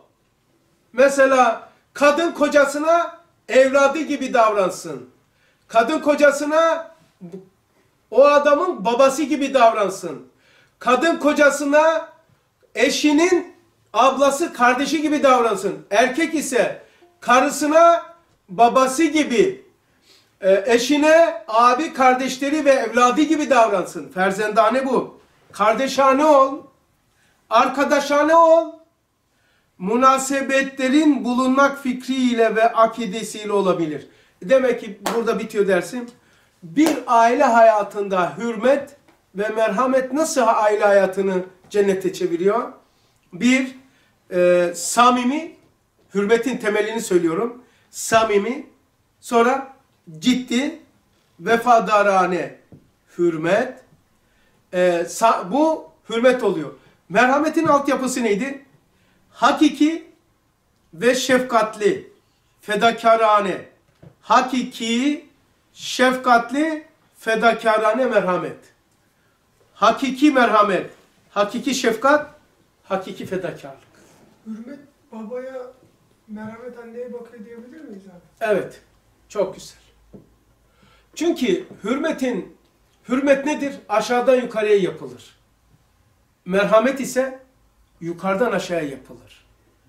Mesela kadın kocasına evladı gibi davransın. Kadın kocasına o adamın babası gibi davransın. Kadın kocasına eşinin ablası, kardeşi gibi davransın. Erkek ise karısına babası gibi, e, eşine abi, kardeşleri ve evladı gibi davransın. Ferzendane bu. Kardeşane ol, arkadaşane ol. Münasebetlerin bulunmak fikriyle ve akidesiyle olabilir. Demek ki burada bitiyor dersim. Bir aile hayatında hürmet ve merhamet nasıl aile hayatını cennete çeviriyor? Bir, e, samimi, hürmetin temelini söylüyorum. Samimi, sonra ciddi, vefadarane hürmet. E, sa, bu hürmet oluyor. Merhametin altyapısı neydi? Hakiki ve şefkatli, fedakarane. Hakiki, şefkatli, fedakarane merhamet. Hakiki merhamet, hakiki şefkat, hakiki fedakarlık. Hürmet babaya, merhamet anneye bakıyor diyebilir miyiz abi? Evet, çok güzel. Çünkü hürmetin, hürmet nedir? Aşağıdan yukarıya yapılır. Merhamet ise yukarıdan aşağıya yapılır.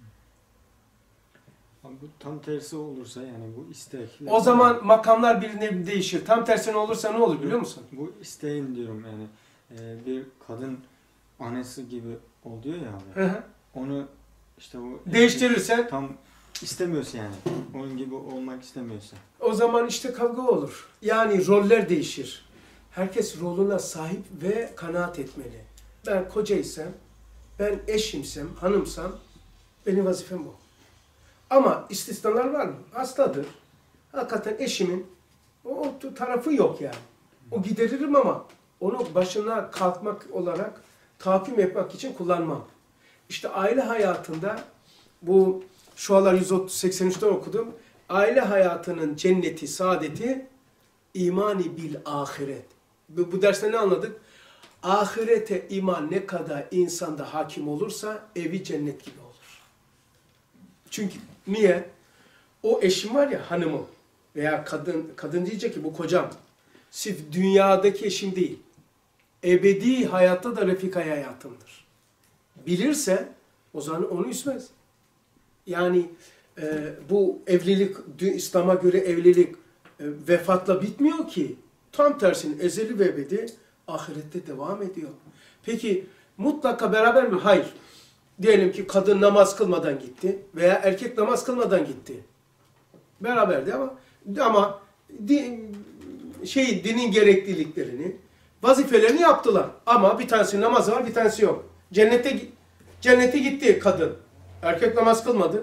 Abi bu tam tersi olursa yani bu istek. O zaman makamlar bir değişir. Tam tersine olursa ne olur biliyor musun? Bu isteğin diyorum yani e, bir kadın annesi gibi oluyor ya abi. Hı hı. Onu işte bu Değiştirirsen tam istemiyorsa yani. Onun gibi olmak istemiyorsa. o zaman işte kavga olur. Yani roller değişir. Herkes roluna sahip ve kanaat etmeli. Ben kocaysam, ben eşimsem, hanımsam benim vazifem bu. Ama istisnalar var mı? Hastadır. Hakikaten eşimin o, o tarafı yok yani. O gideririm ama onu başına kalkmak olarak tahakküm etmek için kullanmam. İşte aile hayatında bu şu aralar yüz seksen üçten okudum. Aile hayatının cenneti, saadeti imani bil ahiret. Bu, bu derste ne anladık? Ahirete iman ne kadar insanda hakim olursa evi cennet gibi olur. Çünkü niye? O eşim var ya, hanımım veya kadın, kadın diyecek ki bu kocam. Sırf dünyadaki eşim değil. Ebedi hayatta da refika hayatımdır. Bilirse o zaman onu üzmez. Yani e, bu evlilik, İslam'a göre evlilik e, vefatla bitmiyor ki. Tam tersine ezeli ve ebedi ahirette devam ediyor. Peki mutlaka beraber mi? Hayır. Diyelim ki kadın namaz kılmadan gitti veya erkek namaz kılmadan gitti. Beraberdi ama ama din, şey dinin gerekliliklerini, vazifelerini yaptılar. Ama bir tanesi namazı var, bir tanesi yok. Cennete cennete gitti kadın. Erkek namaz kılmadı.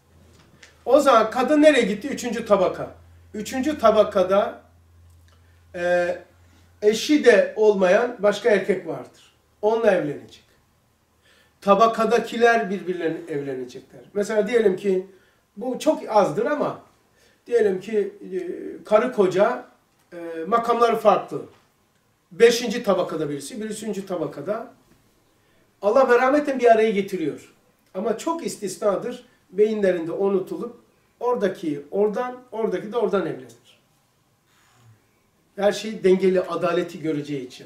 O zaman kadın nereye gitti? Üçüncü tabaka. Üçüncü tabakada e, eşi de olmayan başka erkek vardır. Onunla evlenecek. Tabakadakiler birbirlerine evlenecekler. Mesela diyelim ki bu çok azdır ama diyelim ki e, karı koca e, makamları farklı. Beşinci tabakada birisi, birisi üçüncü tabakada. Allah merhameten bir araya getiriyor. Ama çok istisnadır. Beyinlerinde unutulup oradaki oradan, oradaki de oradan evlenir. Her şey dengeli, adaleti göreceği için.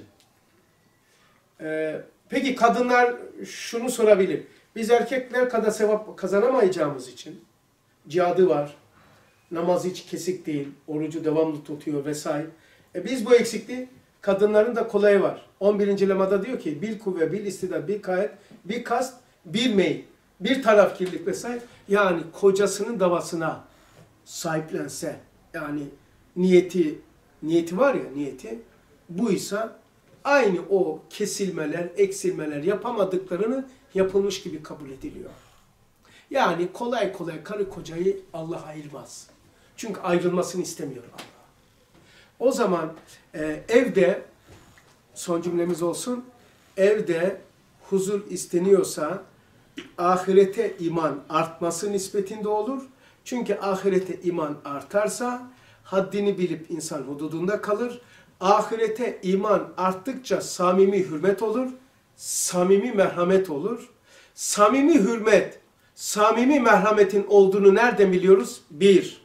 Ee, peki kadınlar şunu sorabilir. Biz erkekler kadar sevap kazanamayacağımız için cihadı var, namazı hiç kesik değil, orucu devamlı tutuyor vesaire. E biz bu eksikliği, kadınların da kolayı var. on birinci lemada diyor ki bil kuvve, bil istida, bil kayet, bil kast, bil meyil. Bir tarafkirlik vesaire. Yani kocasının davasına sahiplense, yani niyeti niyeti var ya, niyeti buysa aynı o kesilmeler, eksilmeler yapamadıklarını yapılmış gibi kabul ediliyor. Yani kolay kolay karı kocayı Allah ayırmaz. Çünkü ayrılmasını istemiyor Allah. O zaman e, evde, son cümlemiz olsun, evde huzur isteniyorsa ahirete iman artması nispetinde olur. Çünkü ahirete iman artarsa haddini bilip insan hududunda kalır. Ahirete iman arttıkça samimi hürmet olur, samimi merhamet olur. Samimi hürmet, samimi merhametin olduğunu nereden biliyoruz? Bir,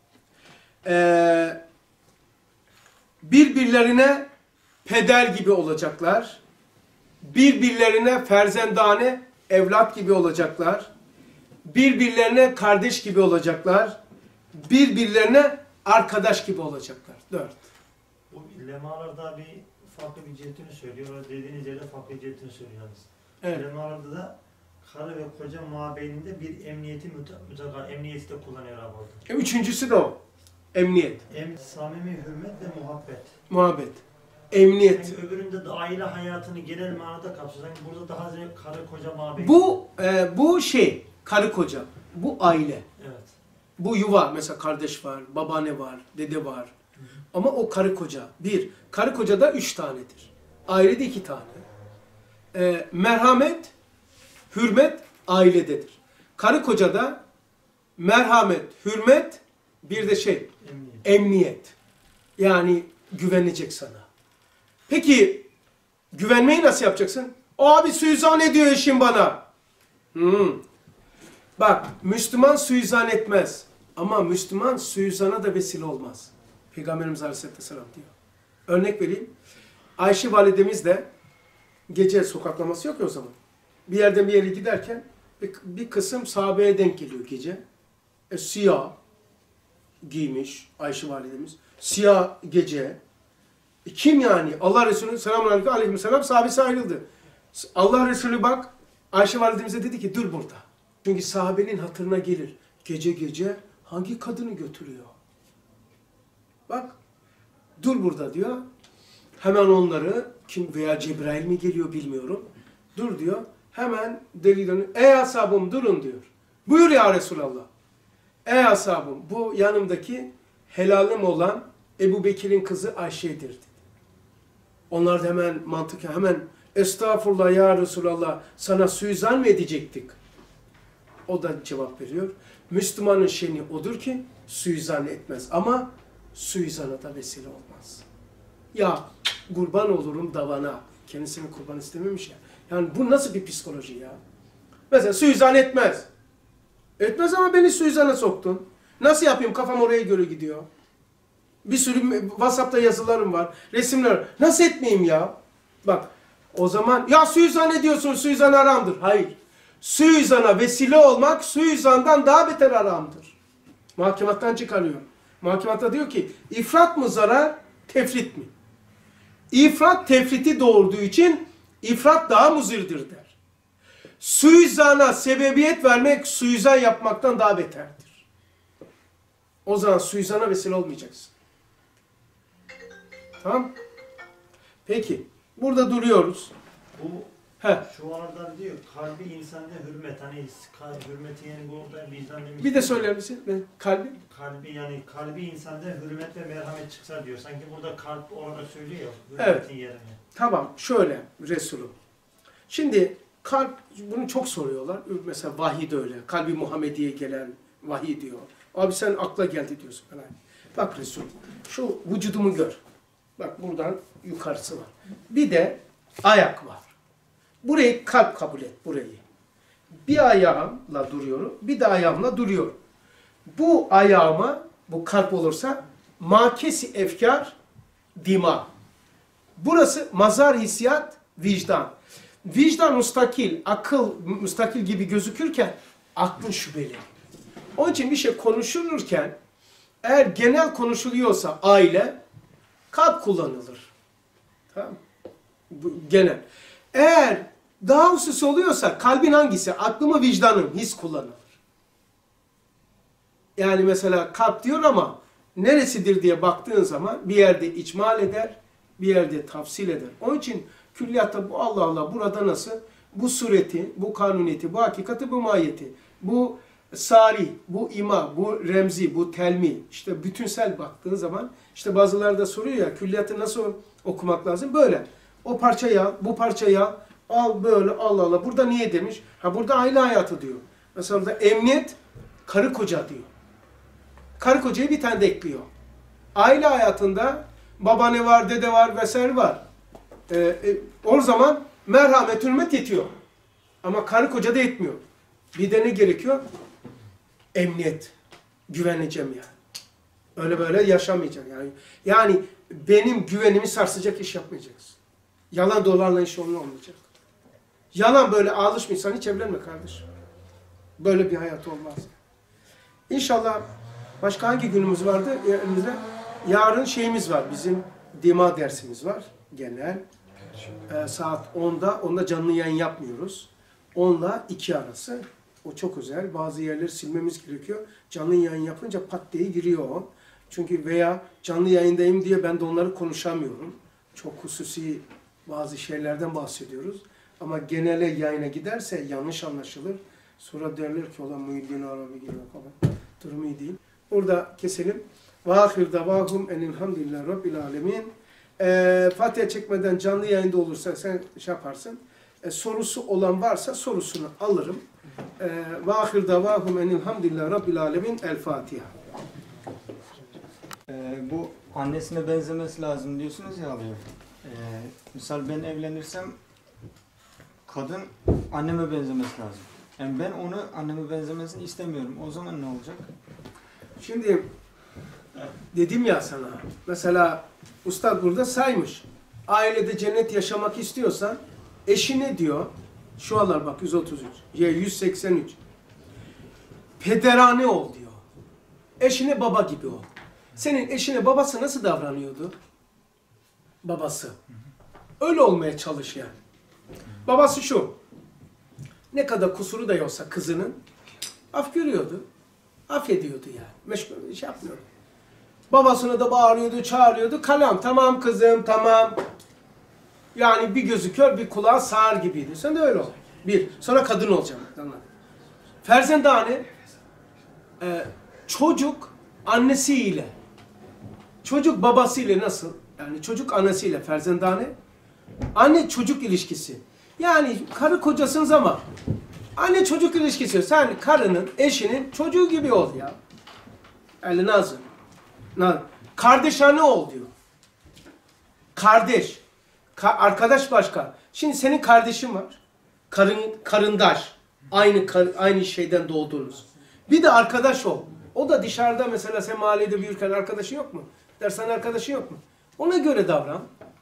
e, birbirlerine peder gibi olacaklar. Birbirlerine ferzendane, evlat gibi olacaklar. Birbirlerine kardeş gibi olacaklar. birbirlerine arkadaş gibi olacaklar. Dört. Bu lemalarda bir farklı bir cihetini söylüyor. O dediğiniz yerde farklı cihetini söylüyor. Evet. Lemalarda da karı ve koca mabeyninde bir emniyeti mutlaka emniyeti de kullanıyor abi orada. E, Üçüncüsü de o. Emniyet. Em, samimi hürmet ve muhabbet. Muhabbet. Emniyet. Yani öbüründe de aile hayatını genel manada kapsıyor. Yani burada daha ziyade karı koca mabeyn. Bu e, bu şey karı koca. Bu aile. Evet. Bu yuva. Mesela kardeş var, babaanne var, dede var. Hı hı. Ama o karı koca. Bir. Karı koca da üç tanedir. Ailede iki tane. E, merhamet, hürmet ailededir. Karı koca da merhamet, hürmet, bir de şey Emniyet. emniyet. Yani güvenecek sana. Peki güvenmeyi nasıl yapacaksın? Abi suizan ediyor eşim bana. Hmm. Bak Müslüman suizan etmez. Ama Müslüman suizana da vesile olmaz. Peygamberimiz Aleyhisselatü Vesselam diyor. Örnek vereyim. Ayşe validemiz de gece sokaklaması yok ya o zaman. Bir yerden bir yere giderken bir, bir kısım sahabeye denk geliyor gece. E, siyah giymiş Ayşe validemiz. Siyah gece. E, kim yani? Allah Resulü selamun aleyküm aleykümselam sahabesi ayrıldı. Allah Resulü bak Ayşe validemize dedi ki dur burada. Çünkü sahabenin hatırına gelir. Gece gece hangi kadını götürüyor? Bak dur burada diyor. Hemen onları kim veya Cebrail mi geliyor bilmiyorum. Dur diyor. Hemen deli dönüyor. Ey ashabım durun diyor. Buyur ya Resulallah. Ey ashabım bu yanımdaki helalim olan Ebu Bekir'in kızı Ayşe'dir dedi. Onlar da hemen mantıken hemen estağfurullah ya Resulallah sana suizan mı edecektik? O da cevap veriyor. Müslümanın şeni odur ki suizan etmez ama suizana da vesile olmaz. Ya kurban olurum davana. Kendisini kurban istememiş ya. Yani bu nasıl bir psikoloji ya? Mesela suizan etmez. Etmez ama beni suizana soktun. Nasıl yapayım? Kafam oraya göre gidiyor. Bir sürü WhatsApp'ta yazılarım var. Resimler. Nasıl etmeyeyim ya? Bak o zaman ya suizan ediyorsun. Suizan haramdır. Hayır. Suizana vesile olmak suizandan daha beter haramdır. Muhakemattan çıkarıyor. Muhakematta diyor ki ifrat mı zarar, tefrit mi? İfrat tefriti doğurduğu için ifrat daha muzirdir der. Suizana sebebiyet vermek suizan yapmaktan daha beterdir. O zaman suizana vesile olmayacaksın. Tamam? Peki. Burada duruyoruz. Bu Heh. şu arada diyor kalbi insanda hürmet hani kal- hürmeti yani burada vicdan demiş. Bir de söyler misin? Ben, kalbi. Kalbi yani kalbi insanda hürmet ve merhamet çıksa diyor. Sanki burada kalp olarak söylüyor ya Evet. hürmetin yerine. Tamam. Şöyle Resulüm. Şimdi kalp, bunu çok soruyorlar. Mesela vahiy de öyle. Kalbi Muhammediye gelen vahiy diyor. Abi sen akla geldi diyorsun falan. Bak Resul, şu vücudumu gör. Bak buradan yukarısı var. Bir de ayak var. Burayı kalp kabul et, burayı. Bir ayağımla duruyorum, bir de ayağımla duruyorum. Bu ayağıma, bu kalp olursa, makesi efkar, dima. Burası mazar hissiyat, vicdan. Vicdan müstakil, akıl müstakil gibi gözükürken, aklın şüpheli. Onun için bir şey konuşulurken, eğer genel konuşuluyorsa aile, kalp kullanılır. Tamam. Bu genel. Eğer daha husus oluyorsa kalbin hangisi? Aklı mı vicdanın? His kullanılır. Yani mesela kalp diyor ama neresidir diye baktığın zaman bir yerde icmal eder, bir yerde tafsil eder. Onun için külliyatta bu Allah Allah burada nasıl? Bu sureti, bu kanuniyeti, bu hakikati, bu mahiyeti, bu sarih, bu ima, bu remzi, bu telmi. İşte bütünsel baktığın zaman işte bazıları da soruyor ya külliyatı nasıl okumak lazım? Böyle. O parçayı al, bu parçayı al, al böyle Allah Allah. Burada niye demiş? Ha burada aile hayatı diyor. Mesela burada emniyet, karı koca diyor. Karı kocayı bir tane de ekliyor. Aile hayatında babaanne var, dede var vesaire var. Ee, e, o zaman merhamet, hürmet yetiyor. Ama karı koca da yetmiyor. Bir de ne gerekiyor? Emniyet. Güveneceğim yani. Öyle böyle yaşamayacağım yani. Yani benim güvenimi sarsacak iş yapmayacaksın. Yalan dolarla iş olmayacak. Yalan böyle alışmışsan hiç evlenme kardeşim. Böyle bir hayat olmaz. İnşallah Başka hangi günümüz vardı elimizde? Yarın şeyimiz var. Bizim dima dersimiz var genel. Ee, saat onda. Onda canlı yayın yapmıyoruz. onla iki arası. O çok özel. Bazı yerleri silmemiz gerekiyor. Canlı yayın yapınca pat diye giriyor o. Çünkü veya canlı yayındayım diye ben de onları konuşamıyorum. Çok hususi bazı şeylerden bahsediyoruz. Ama genele yayına giderse yanlış anlaşılır. Sonra derler ki olan Muhyiddin Arabi gibi falan. Durumu iyi değil. Burada keselim. Ve ahir davahum enilhamdülillah rabbil alemin. Ee, Fatiha çekmeden canlı yayında olursa sen şey yaparsın. Ee, sorusu olan varsa sorusunu alırım. Ee, ve ahir davahum enilhamdülillah rabbil alemin. El Fatiha. Ee, bu annesine benzemesi lazım diyorsunuz ya alıyor. Ee, misal ben evlenirsem kadın anneme benzemesi lazım. Yani ben onu anneme benzemesini istemiyorum. O zaman ne olacak? Şimdi dedim ya sana, mesela Ustad burada saymış. Ailede cennet yaşamak istiyorsan eşine diyor, şu alar bak yüz otuz üç, ya yüz seksen üç. Pederane ol diyor. Eşine baba gibi ol. Senin eşine babası nasıl davranıyordu? Babası. Öyle olmaya çalış yani. Babası şu. Ne kadar kusuru da yoksa kızının af görüyordu. Affediyordu yani. Meşgul şey yapmıyordu. Babasına da bağırıyordu, çağırıyordu. Kalam, tamam kızım, tamam. Yani bir gözü kör, bir kulağı sağır gibiydi. Sen de öyle ol. Bir. Sonra kadın olacaksın. Ferzendane, e, çocuk annesiyle, çocuk babasıyla nasıl? Yani çocuk annesiyle ferzendane, anne çocuk ilişkisi. Yani karı kocasınız ama anne çocuk ilişkisi. Sen karının, eşinin çocuğu gibi ol ya. Yani nazım. nazım. Kardeş anne ol diyor. Kardeş. Ka arkadaş başka. Şimdi senin kardeşin var. Karın, karındaş. Aynı kar, aynı şeyden doğdunuz. Bir de arkadaş ol. O da dışarıda mesela sen mahallede büyürken arkadaşın yok mu? Dersen arkadaşın yok mu? Ona göre davran.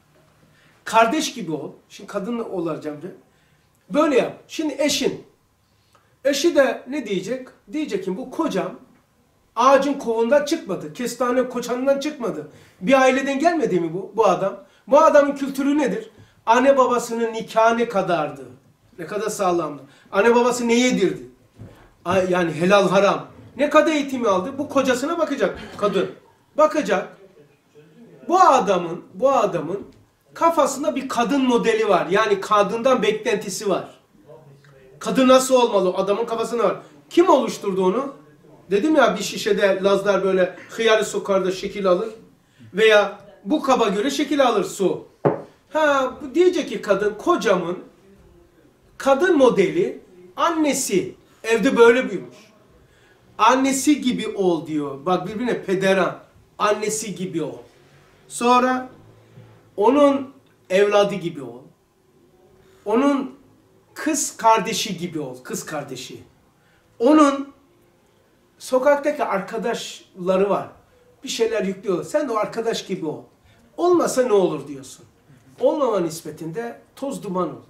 Kardeş gibi ol. Şimdi kadın olacağım diye. Böyle yap. Şimdi eşin. Eşi de ne diyecek? Diyecek ki bu kocam ağacın kovundan çıkmadı. Kestane koçanından çıkmadı. Bir aileden gelmedi mi bu, bu adam? Bu adamın kültürü nedir? Anne babasının nikahı ne kadardı? Ne kadar sağlamdı? Anne babası ne yedirdi? Yani helal haram. Ne kadar eğitimi aldı? Bu kocasına bakacak kadın. Bakacak. Bu adamın, bu adamın kafasında bir kadın modeli var. Yani kadından beklentisi var. Kadın nasıl olmalı? Adamın kafasında var. Kim oluşturdu onu? Dedim ya bir şişede Lazlar böyle hıyarı sokar da şekil alır. Veya bu kaba göre şekil alır su. Ha diyecek ki kadın kocamın kadın modeli annesi. Evde böyle büyümüş. Annesi gibi ol diyor. Bak birbirine pederan. Annesi gibi ol. Sonra onun evladı gibi ol. Onun kız kardeşi gibi ol. Kız kardeşi. Onun sokaktaki arkadaşları var. Bir şeyler yüklüyor. Sen de o arkadaş gibi ol. Olmasa ne olur diyorsun. Olmama nispetinde toz duman olur.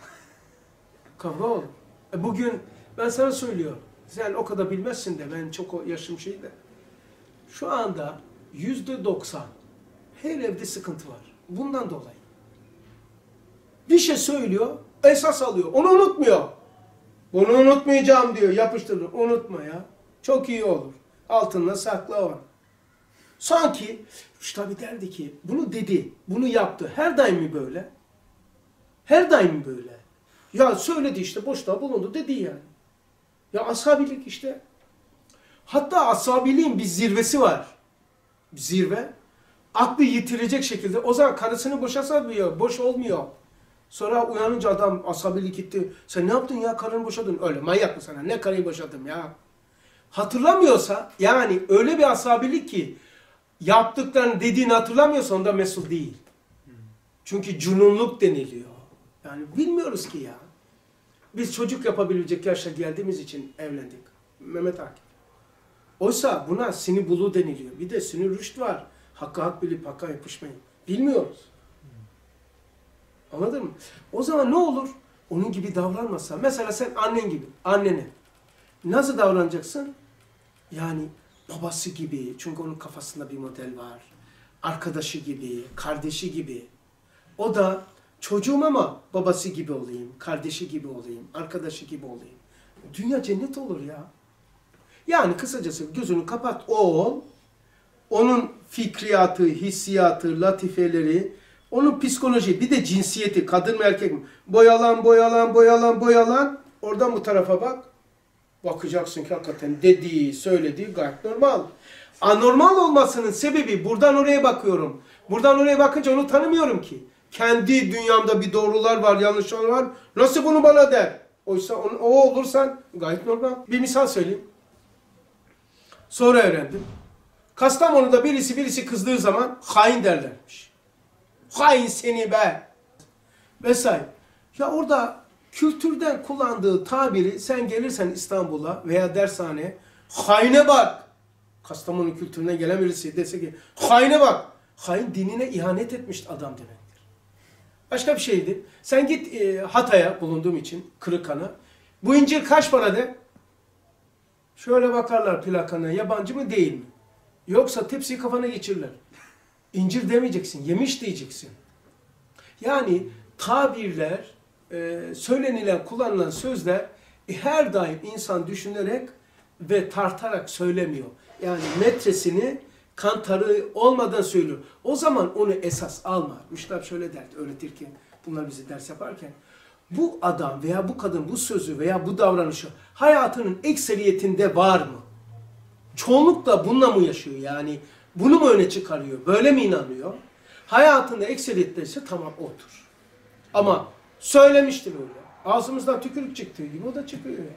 Kavga olur. E bugün ben sana söylüyorum. Sen o kadar bilmezsin de ben çok yaşım şey de. Şu anda yüzde doksan her evde sıkıntı var. Bundan dolayı. Bir şey söylüyor, esas alıyor. Onu unutmuyor. Bunu unutmayacağım diyor. Yapıştırır. Unutma ya. Çok iyi olur. Altında sakla var. Sanki şu tabi derdi ki bunu dedi, bunu yaptı. Her daim mi böyle? Her daim mi böyle? Ya söyledi işte boşluğa bulundu dedi yani. Ya asabilik işte. Hatta asabiliğin bir zirvesi var. Bir zirve. Aklı yitirecek şekilde. O zaman karısını boşasamıyor. Boş olmuyor. Sonra uyanınca adam asabilik gitti. Sen ne yaptın ya karını boşadın? Öyle manyak mı sana? Ne karıyı boşadım ya? Hatırlamıyorsa yani öyle bir asabilik ki yaptıklarını dediğini hatırlamıyorsa onda mesul değil. Çünkü cununluk deniliyor. Yani bilmiyoruz ki ya. Biz çocuk yapabilecek yaşa geldiğimiz için evlendik. Mehmet Akif. Oysa buna sinir buluğu deniliyor. Bir de sinir rüşt var. Hakka hak bilip hakka yapışmayın. Bilmiyoruz. Anladın mı? O zaman ne olur? Onun gibi davranmasa. Mesela sen annen gibi. Annene. Nasıl davranacaksın? Yani babası gibi, çünkü onun kafasında bir model var. Arkadaşı gibi, kardeşi gibi. O da çocuğum ama babası gibi olayım, kardeşi gibi olayım, arkadaşı gibi olayım. Dünya cennet olur ya. Yani kısacası gözünü kapat, o ol. Onun fikriyatı, hissiyatı, latifeleri, onun psikoloji, bir de cinsiyeti, kadın mı erkek mi? Boyalan, boyalan, boyalan, boyalan. Oradan bu tarafa bak. Bakacaksın ki hakikaten dediği, söylediği gayet normal. Anormal olmasının sebebi, buradan oraya bakıyorum. Buradan oraya bakınca onu tanımıyorum ki. Kendi dünyamda bir doğrular var, yanlışlar var. Nasıl bunu bana der? Oysa onu, o olursan gayet normal. Bir misal söyleyeyim. Sonra öğrendim. Kastamonu'da birisi birisi kızdığı zaman hain derlermiş. Hain seni be! Vesaire. Ya orada kültürden kullandığı tabiri sen gelirsen İstanbul'a veya dershaneye haine bak. Kastamonu kültürüne gelen birisi dese ki haine bak. Hain dinine ihanet etmiş adam demektir. Başka bir şeydi. Sen git e, Hatay'a bulunduğum için Kırıkhan'a. Bu incir kaç para de? Şöyle bakarlar plakana, yabancı mı değil mi? Yoksa tepsiyi kafana geçirirler. İncir demeyeceksin, yemiş diyeceksin. Yani tabirler, e, söylenilen, kullanılan sözler e, her daim insan düşünerek ve tartarak söylemiyor. Yani metresini kantarı olmadan söylüyor. O zaman onu esas alma. Müştab şöyle derdi öğretirken, bunlar bizi ders yaparken. Bu adam veya bu kadın bu sözü veya bu davranışı hayatının ekseriyetinde var mı? Çoğunlukla bununla mı yaşıyor yani? Bunu mu öne çıkarıyor? Böyle mi inanıyor? Hayatında ekseriyette ise tamam otur. Ama söylemiştir öyle. Ağzımızdan tükürük çıktığı gibi o da çıkıyor ya.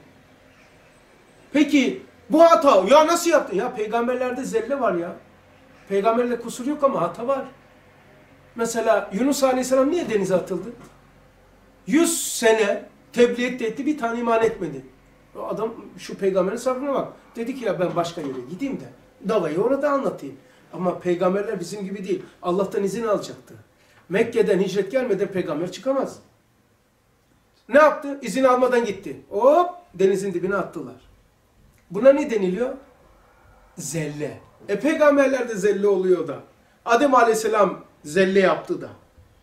Peki bu hata ya nasıl yaptın? Ya peygamberlerde zelle var ya. Peygamberle kusur yok ama hata var. Mesela Yunus Aleyhisselam niye denize atıldı? Yüz sene tebliğ etti, bir tane iman etmedi. O adam şu peygamberin sabrına bak. Dedi ki ya ben başka yere gideyim de davayı orada anlatayım. Ama peygamberler bizim gibi değil. Allah'tan izin alacaktı. Mekke'den hicret gelmeden peygamber çıkamaz. Ne yaptı? İzin almadan gitti. Hop denizin dibine attılar. Buna ne deniliyor? Zelle. E peygamberler de zelle oluyor da. Adem Aleyhisselam zelle yaptı da.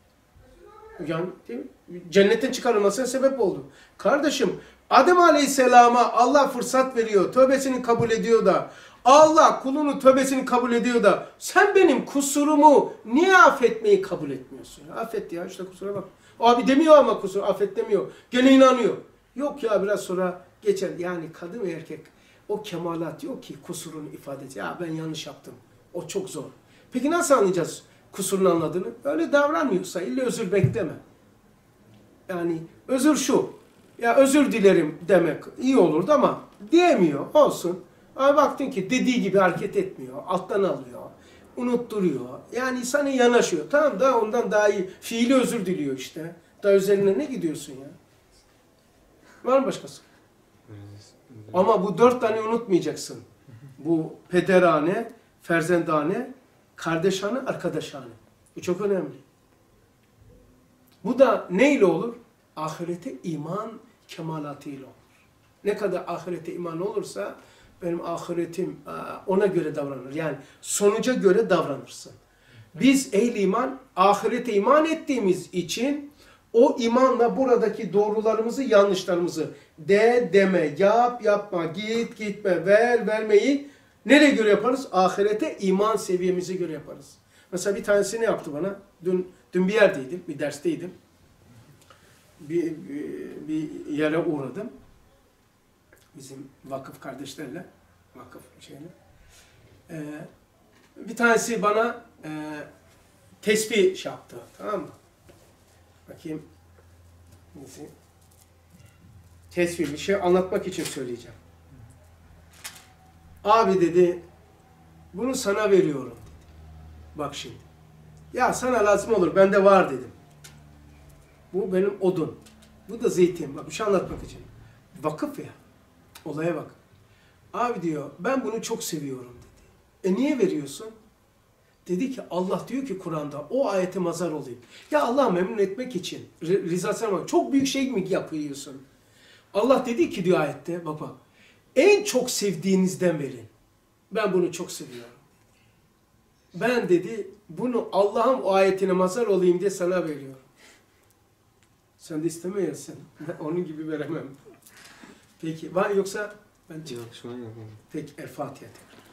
Yani değil mi? Cennetten çıkarılmasına sebep oldu. Kardeşim Adem Aleyhisselam'a Allah fırsat veriyor. Tövbesini kabul ediyor da. Allah kulunu tövbesini kabul ediyor da. Sen benim kusurumu niye affetmeyi kabul etmiyorsun? Ya, affet ya işte kusura bak. O abi demiyor ama kusur affet demiyor. Gene inanıyor. Yok ya biraz sonra geçer. Yani kadın ve erkek o kemalat yok ki kusurunu ifade edecek. Ya ben yanlış yaptım. O çok zor. Peki nasıl anlayacağız kusurunu anladığını? Öyle davranmıyorsa illa özür bekleme. Yani özür şu. Ya özür dilerim demek iyi olurdu ama diyemiyor. Olsun. Ama baktın ki dediği gibi hareket etmiyor. Alttan alıyor. Unutturuyor. Yani sana yanaşıyor. Tamam da ondan daha iyi. Fiili özür diliyor işte. Daha üzerine ne gidiyorsun ya? Var mı başkası? Ama bu dört tane unutmayacaksın. Bu pederane, ferzendane, kardeşhane, arkadaşhane. Bu çok önemli. Bu da neyle olur? Ahirete iman kemalatıyla olur. Ne kadar ahirete iman olursa benim ahiretim ona göre davranır. Yani sonuca göre davranırsın. Biz ehli iman, ahirete iman ettiğimiz için o imanla buradaki doğrularımızı, yanlışlarımızı de, deme, yap, yapma, git, gitme, ver, vermeyi nereye göre yaparız? Ahirete iman seviyemize göre yaparız. Mesela bir tanesini yaptı bana. Dün, dün bir yerdeydim, bir dersteydim. Bir, bir, bir yere uğradım. Bizim vakıf kardeşlerle, vakıf şeyle. Ee, bir tanesi bana e, tesbih şey yaptı, tamam mı? Bakayım. Neyse. Tesbih bir şey anlatmak için söyleyeceğim. Abi dedi, bunu sana veriyorum dedi. Bak şimdi. Ya sana lazım olur, bende var dedim. Bu benim odun. Bu da zeytin. Bak bir şey anlatmak için. Vakıf ya. Olaya bak. Abi diyor, ben bunu çok seviyorum dedi. E niye veriyorsun? Dedi ki Allah diyor ki Kur'an'da o ayete mazhar olayım. Ya Allah memnun etmek için rızasına bak. Çok büyük şey mi yapıyorsun? Allah dedi ki diyor ayette baba en çok sevdiğinizden verin. Ben bunu çok seviyorum. Ben dedi bunu Allah'ın o ayetine mazhar olayım diye sana veriyorum. Sen de istemiyorsun. Ben onun gibi veremem. Peki var yoksa ben Yok şu an yok. Peki El Fatiha tekrar.